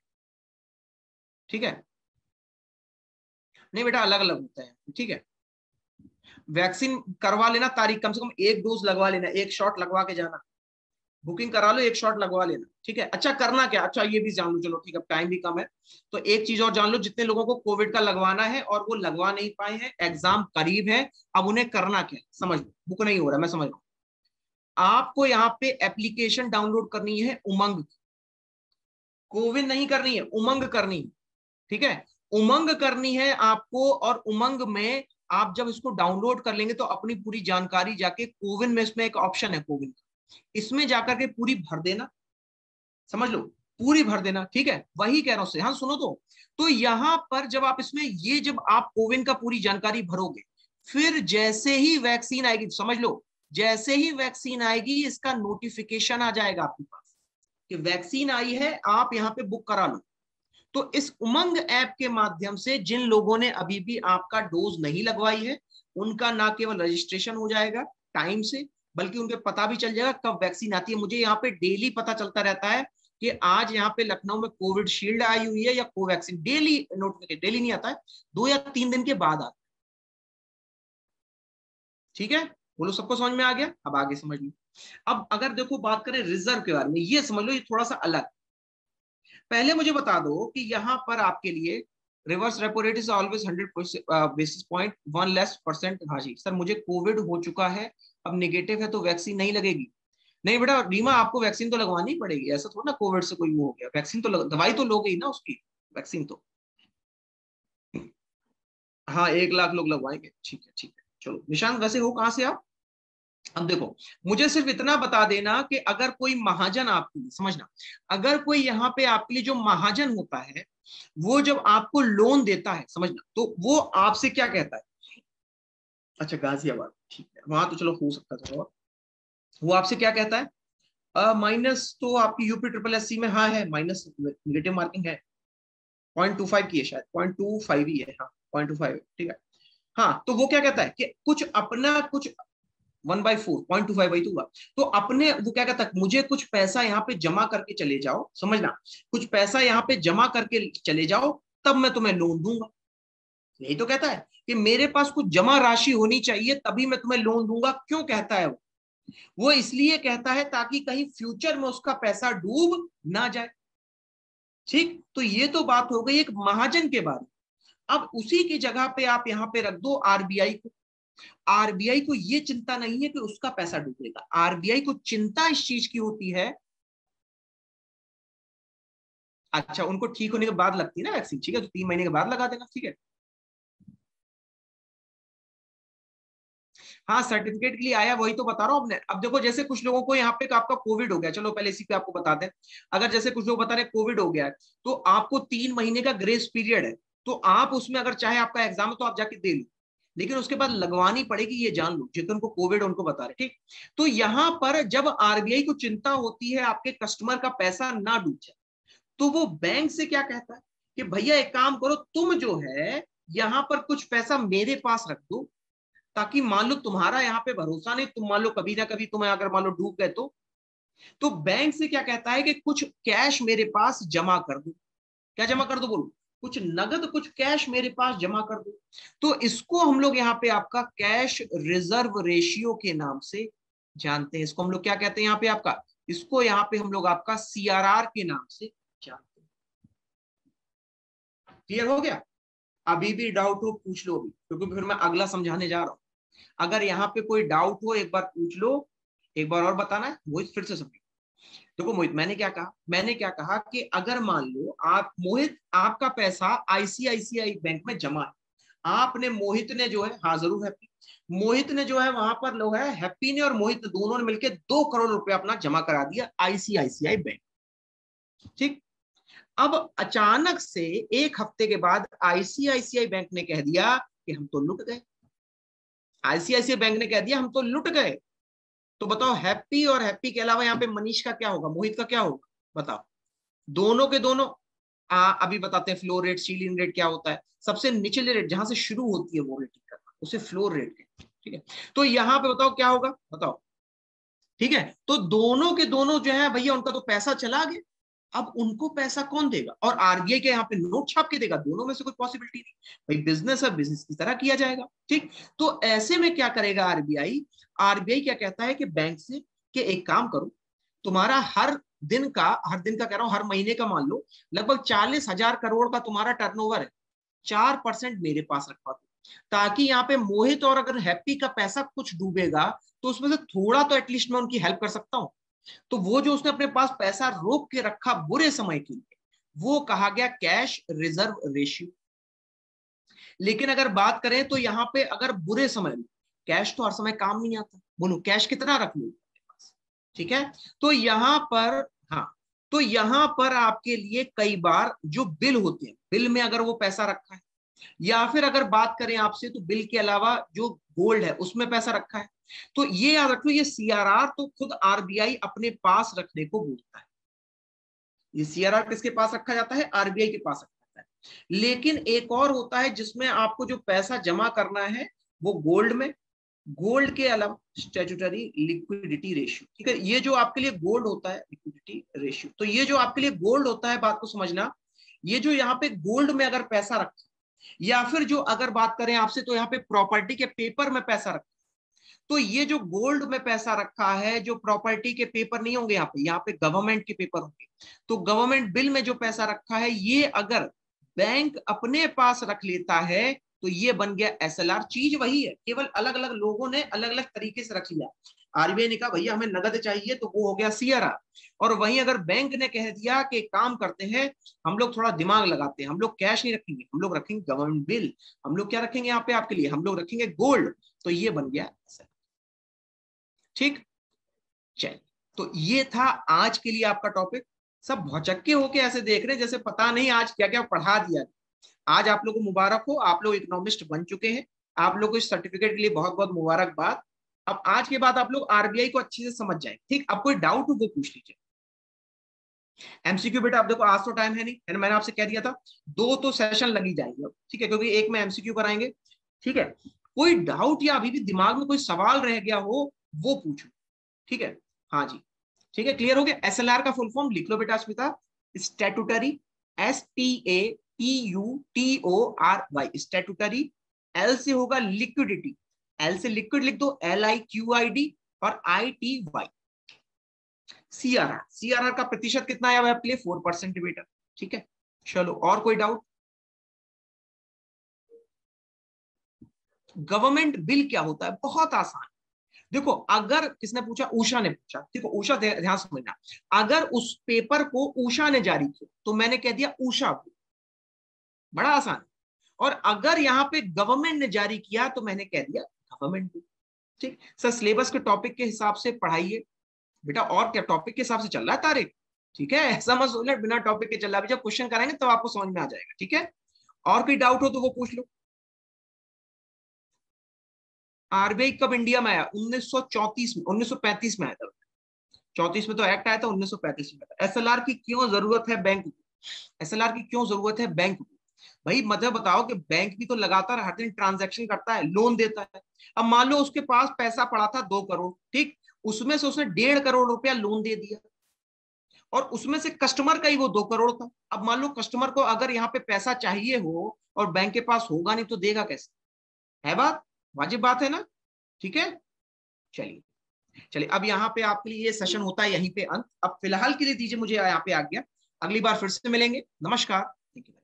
ठीक है, नहीं बेटा अलग अलग होता है। ठीक है, वैक्सीन करवा लेना, तारीख कम से कम एक डोज लगवा लेना, एक शॉट लगवा के जाना, बुकिंग करा लो, एक शॉट लगवा लेना। ठीक है, अच्छा करना क्या, अच्छा ये भी जान लो, चलो ठीक है टाइम भी कम है तो एक चीज और जान लो, जितने लोगों को कोविड का लगवाना है और वो लगवा नहीं पाए हैं, एग्जाम करीब है, अब उन्हें करना क्या, समझ लो, बुक नहीं हो रहा, मैं समझ रहा हूं। आपको यहाँ पे एप्लीकेशन डाउनलोड करनी है उमंग, कोविन नहीं करनी है, उमंग करनी है। ठीक है, उमंग करनी है आपको, और उमंग में आप जब इसको डाउनलोड कर लेंगे तो अपनी पूरी जानकारी जाके कोविन में, इसमें एक ऑप्शन है कोविन, इसमें जाकर के पूरी भर देना, समझ लो पूरी भर देना। ठीक है, वही कह रहा हूं, हाँ सुनो तो तो यहां पर जब आप इसमें ये, जब आप कोविन का पूरी जानकारी भरोगे, फिर जैसे ही वैक्सीन आएगी, समझ लो जैसे ही वैक्सीन आएगी इसका नोटिफिकेशन आ जाएगा आपके पास कि वैक्सीन आई है, आप यहाँ पे बुक करा लो। तो इस उमंग ऐप के माध्यम से जिन लोगों ने अभी भी आपका डोज नहीं लगवाई है, उनका ना केवल रजिस्ट्रेशन हो जाएगा टाइम से, बल्कि उनके पता भी चल जाएगा कब वैक्सीन आती है। मुझे यहाँ पे डेली पता चलता रहता है कि आज यहाँ पे लखनऊ में कोविड शील्ड आई हुई है या कोवैक्सीन, डेली नोटिफिकेशन, डेली नहीं आता है, दो या तीन दिन के बाद आता है। ठीक है, बोलो सबको समझ में आ गया? अब आगे समझ लो। अब अगर देखो बात करें रिजर्व के बारे में, ये समझ लो ये थोड़ा सा अलग। पहले मुझे बता दो कि यहां पर आपके लिए reverse repo rate is always hundred basis point one less percent. हाँ जी सर, मुझे कोविड हो चुका है, अब निगेटिव है तो वैक्सीन नहीं लगेगी। नहीं बेटा रीमा, आपको वैक्सीन तो लगवानी पड़ेगी, ऐसा थोड़ा ना कोविड से कोई वो हो गया, वैक्सीन तो लग, दवाई तो लोगे ही ना उसकी, वैक्सीन तो। हाँ एक लाख लोग लगवाएंगे। ठीक है ठीक है, चलो निशांत वैसे हो कहाँ से आप? अब देखो, मुझे सिर्फ इतना बता देना कि अगर कोई महाजन आपके लिए, समझना, अगर कोई यहाँ पे आपके लिए जो महाजन होता है, वो जब आपको लोन देता है, समझना, तो वो आपसे क्या कहता है? अच्छा गाजियाबाद, ठीक है, वहां तो चलो हो सकता था। वो आपसे क्या कहता है? माइनस तो आपकी यूपी ट्रिपल एस सी में हाँ है, माइनस निगेटिव मार्किंग है, पॉइंट टू फाइव की है शायद, पॉइंट टू फाइव ही है, हाँ पॉइंट टू फाइव, ठीक है। हाँ तो वो क्या कहता है कि कुछ अपना, कुछ one by four, point two five वही तो हुआ। तो अपने वो क्या कहता है, मुझे कुछ पैसा यहाँ पे जमा करके चले जाओ, समझना, कुछ पैसा यहाँ पे जमा करके चले जाओ, तब मैं तुम्हें लोन दूंगा। यही तो कहता है कि मेरे पास कुछ जमा राशि होनी चाहिए तभी मैं तुम्हें लोन दूंगा। क्यों कहता है वो? वो इसलिए कहता है ताकि कहीं फ्यूचर में उसका पैसा डूब ना जाए। ठीक, तो ये तो बात हो गई एक महाजन के बारे में। अब उसी की जगह पे आप यहाँ पे रख दो आरबीआई को। आरबीआई को ये चिंता नहीं है कि उसका पैसा डूबेगा, आरबीआई को चिंता इस चीज की होती है, अच्छा उनको ठीक होने के बाद लगती है ना वैक्सीन, ठीक है, तो तीन महीने के बाद लगा देना, ठीक है। हाँ सर्टिफिकेट के लिए आया, वही तो बता रहा हूँ आपने। अब देखो जैसे कुछ लोगों को यहाँ पे आपका कोविड हो गया, चलो पहले इसी पे आपको बताते हैं। अगर जैसे कुछ लोग बता रहे कोविड हो गया है, तो आपको तीन महीने का ग्रेस पीरियड है, तो आप उसमें अगर चाहे आपका एग्जाम है तो आप जाके दे लो, लेकिन उसके बाद लगवानी पड़ेगी, ये जान लो, जिनको कोविड उनको बता रहे, ठीक। तो यहाँ पर जब आरबीआई को चिंता होती है आपके कस्टमर का पैसा ना डूब जाए, तो वो बैंक से क्या कहता है कि भैया एक काम करो, तुम जो है यहाँ पर कुछ पैसा मेरे पास रख दो, ताकि मान लो तुम्हारा यहाँ पे भरोसा नहीं, तुम मान लो कभी ना कभी तुम्हें अगर मान लो डूब गए तो तो बैंक से क्या कहता है कि कुछ कैश मेरे पास जमा कर दो। क्या जमा कर दो बोलो? कुछ नगद, कुछ कैश मेरे पास जमा कर दो। तो इसको हम लोग यहाँ पे आपका कैश रिजर्व रेशियो के नाम से जानते हैं। इसको हम लोग क्या कहते हैं यहाँ पे आपका, इसको यहाँ पे हम लोग आपका सीआरआर के नाम से जानते हैं। क्लियर हो गया? अभी भी डाउट हो पूछ लो अभी, क्योंकि फिर मैं अगला समझाने जा रहा हूं। अगर यहाँ पे कोई डाउट हो एक बार पूछ लो, एक बार और बताना है, मोहित फिर से समझो। देखो मोहित, मैंने क्या कहा, मैंने क्या कहा कि अगर मान लो आप मोहित, आपका पैसा आईसीआईसीआई बैंक में जमा है, आपने मोहित ने जो है, हाँ जरूर हैप्पी, मोहित ने जो है वहां पर लो है, हैप्पी ने और मोहित दोनों ने मिलकर दो करोड़ रुपया अपना जमा करा दिया आईसीआईसीआई बैंक, ठीक। अब अचानक से एक हफ्ते के बाद आईसीआईसीआई बैंक ने कह दिया कि हम तो लुट गए, आईसीआईसीआई बैंक ने कह दिया हम तो लुट गए। तो बताओ हैप्पी और हैप्पी के अलावा यहाँ पे मनीष का क्या होगा, मोहित का क्या होगा, बताओ। दोनों के दोनों आ, अभी बताते हैं फ्लोर रेट सीलिंग रेट क्या होता है। सबसे निचले रेट जहां से शुरू होती है वो रेटिंग करना, उसे फ्लोर रेट कहते हैं, ठीक है। तो यहाँ पे बताओ क्या होगा, बताओ, ठीक है। तो दोनों के दोनों जो है भैया उनका तो पैसा चला गया, अब उनको पैसा कौन देगा? और आरबीआई के यहाँ पे नोट छाप के देगा? दोनों में से कोई पॉसिबिलिटी नहीं भाई, बिजनेस है, बिजनेस की तरह किया जाएगा, ठीक। तो ऐसे में क्या करेगा आरबीआई, आरबीआई क्या कहता है कि बैंक से कि एक काम करो, तुम्हारा हर दिन का, हर दिन का कह रहा हूं, हर महीने का मान लो लगभग चालीस हजार करोड़ का तुम्हारा टर्नओवर है, चार परसेंट मेरे पास रखवा दो, ताकि यहाँ पे मोहित और अगर हैप्पी का पैसा कुछ डूबेगा तो उसमें से थोड़ा तो एटलीस्ट मैं उनकी हेल्प कर सकता हूं। तो वो जो उसने अपने पास पैसा रोक के रखा बुरे समय के लिए, वो कहा गया कैश रिजर्व रेशियो। लेकिन अगर बात करें तो यहाँ पे अगर बुरे समय में, कैश तो हर समय काम नहीं आता, बोलो कैश कितना रख लो, ठीक है। तो यहां पर, हाँ, तो यहां पर आपके लिए कई बार जो बिल होते हैं, बिल में अगर वो पैसा रखा है, या फिर अगर बात करें आपसे तो बिल के अलावा जो गोल्ड है उसमें पैसा रखा है, तो ये याद रखो, ये सीआरआर तो खुद आरबीआई अपने पास रखने को बोलता है। ये सीआरआर किसके पास रखा जाता है? आरबीआई के पास रखा जाता है। लेकिन एक और होता है जिसमें आपको जो पैसा जमा करना है वो गोल्ड में, गोल्ड के अलावा स्टैट्यूटरी लिक्विडिटी रेशियो, ठीक है। ये जो आपके लिए गोल्ड होता है लिक्विडिटी रेशियो, तो ये जो आपके लिए गोल्ड होता है, बात को समझना, ये जो यहाँ पे गोल्ड में अगर पैसा रखा, या फिर जो अगर बात करें आपसे तो यहाँ पे प्रॉपर्टी के पेपर में पैसा रखा, तो ये जो गोल्ड में पैसा रखा है, जो प्रॉपर्टी के पेपर नहीं होंगे यहाँ पे, यहाँ पे गवर्नमेंट के पेपर होंगे, तो गवर्नमेंट बिल में जो पैसा रखा है, ये अगर बैंक अपने पास रख लेता है तो ये बन गया एसएलआर। चीज वही है, केवल अलग अलग लोगों ने अलग अलग तरीके से रख लिया। आरबीआई ने कहा भैया हमें नगद चाहिए, तो वो हो गया सीआरआर। और वहीं अगर बैंक ने कह दिया कि काम करते हैं, हम लोग थोड़ा दिमाग लगाते हैं, हम लोग कैश नहीं रखेंगे, हम लोग रखेंगे गवर्नमेंट बिल, हम लोग क्या रखेंगे यहाँ पे आपके लिए, हम लोग रखेंगे गोल्ड, तो ये बन गया एसएलआर, ठीक। चलिए, तो ये था आज के लिए आपका टॉपिक। सब भौचक्के होके ऐसे देख रहे जैसे पता नहीं आज क्या क्या पढ़ा दिया। आज आप लोगों को मुबारक हो, आप लोग इकोनॉमिस्ट बन चुके हैं, आप लोग को इस सर्टिफिकेट के लिए बहुत बहुत मुबारकबाद। अब आज के बाद आप लोग आरबीआई को अच्छे से समझ जाए, ठीक। अब कोई डाउट हो वो पूछ लीजिए। एमसीक्यू बेटा आप देखो, आज तो टाइम है नहीं, मैंने आपसे कह दिया था दो तो सेशन लगी जाएंगे, ठीक है, क्योंकि एक में एमसीक्यू कराएंगे, ठीक है। कोई डाउट या अभी भी दिमाग में कोई सवाल रह गया हो वो पूछो, ठीक है। हाँ जी, ठीक है, क्लियर हो गया। एसएलआर का फुल फॉर्म लिख लो बेटा Asmita, statutory, S T A T U T O R Y, statutory. L से होगा लिक्विडिटी, एल से लिक्विड लिख दो, L I Q I D, और I T Y. CRR, CRR का प्रतिशत कितना आया हुआ है आपके लिए? फोर परसेंट बेटा, ठीक है। चलो और कोई डाउट? गवर्नमेंट बिल क्या होता है, बहुत आसान। देखो अगर किसने पूछा, उषा ने पूछा, देखो उषा ध्यान समझना, अगर उस पेपर को उषा ने जारी किया तो मैंने कह दिया उषा बिल, बड़ा आसान। और अगर यहाँ पे गवर्नमेंट ने जारी किया तो मैंने कह दिया गवर्नमेंट बिल। ठीक सर, सिलेबस के टॉपिक के हिसाब से पढ़ाइए बेटा, और क्या टॉपिक के हिसाब से चल रहा है तारीख, ठीक है, ऐसा मत सोचना बिना टॉपिक के चल रहा है। जब क्वेश्चन कराएंगे तो आपको समझ में आ जाएगा, ठीक है। और कोई डाउट हो तो वो पूछ लो। आरबीआई कब इंडिया में आया, उन्नीस सौ चौंतीस में, उन्नीस सौ पैंतीस में आया था। चौंतीस में तो एक्ट आया था, उन्नीस सौ पैंतीस में आया था। एसएलआर की क्यों जरूरत है बैंक को, एसएलआर की क्यों जरूरत है बैंक को, भाई मतलब बताओ कि बैंक भी तो लगातार हर दिन ट्रांजैक्शन करता है, लोन देता है। अब मान लो उसके पास पैसा पड़ा था दो करोड़, ठीक, उसमें से उसने डेढ़ करोड़ रुपया लोन दे दिया, और उसमें से कस्टमर का ही वो दो करोड़ था। अब मान लो कस्टमर को अगर यहाँ पे पैसा चाहिए हो और बैंक के पास होगा नहीं तो देगा कैसे, है बात, वाजिब बात है ना, ठीक है। चलिए चलिए, अब यहाँ पे आपके लिए ये सेशन होता है यहीं पे अंत। अब फिलहाल के लिए दीजिए मुझे यहाँ पे आ गया, अगली बार फिर से मिलेंगे, नमस्कार।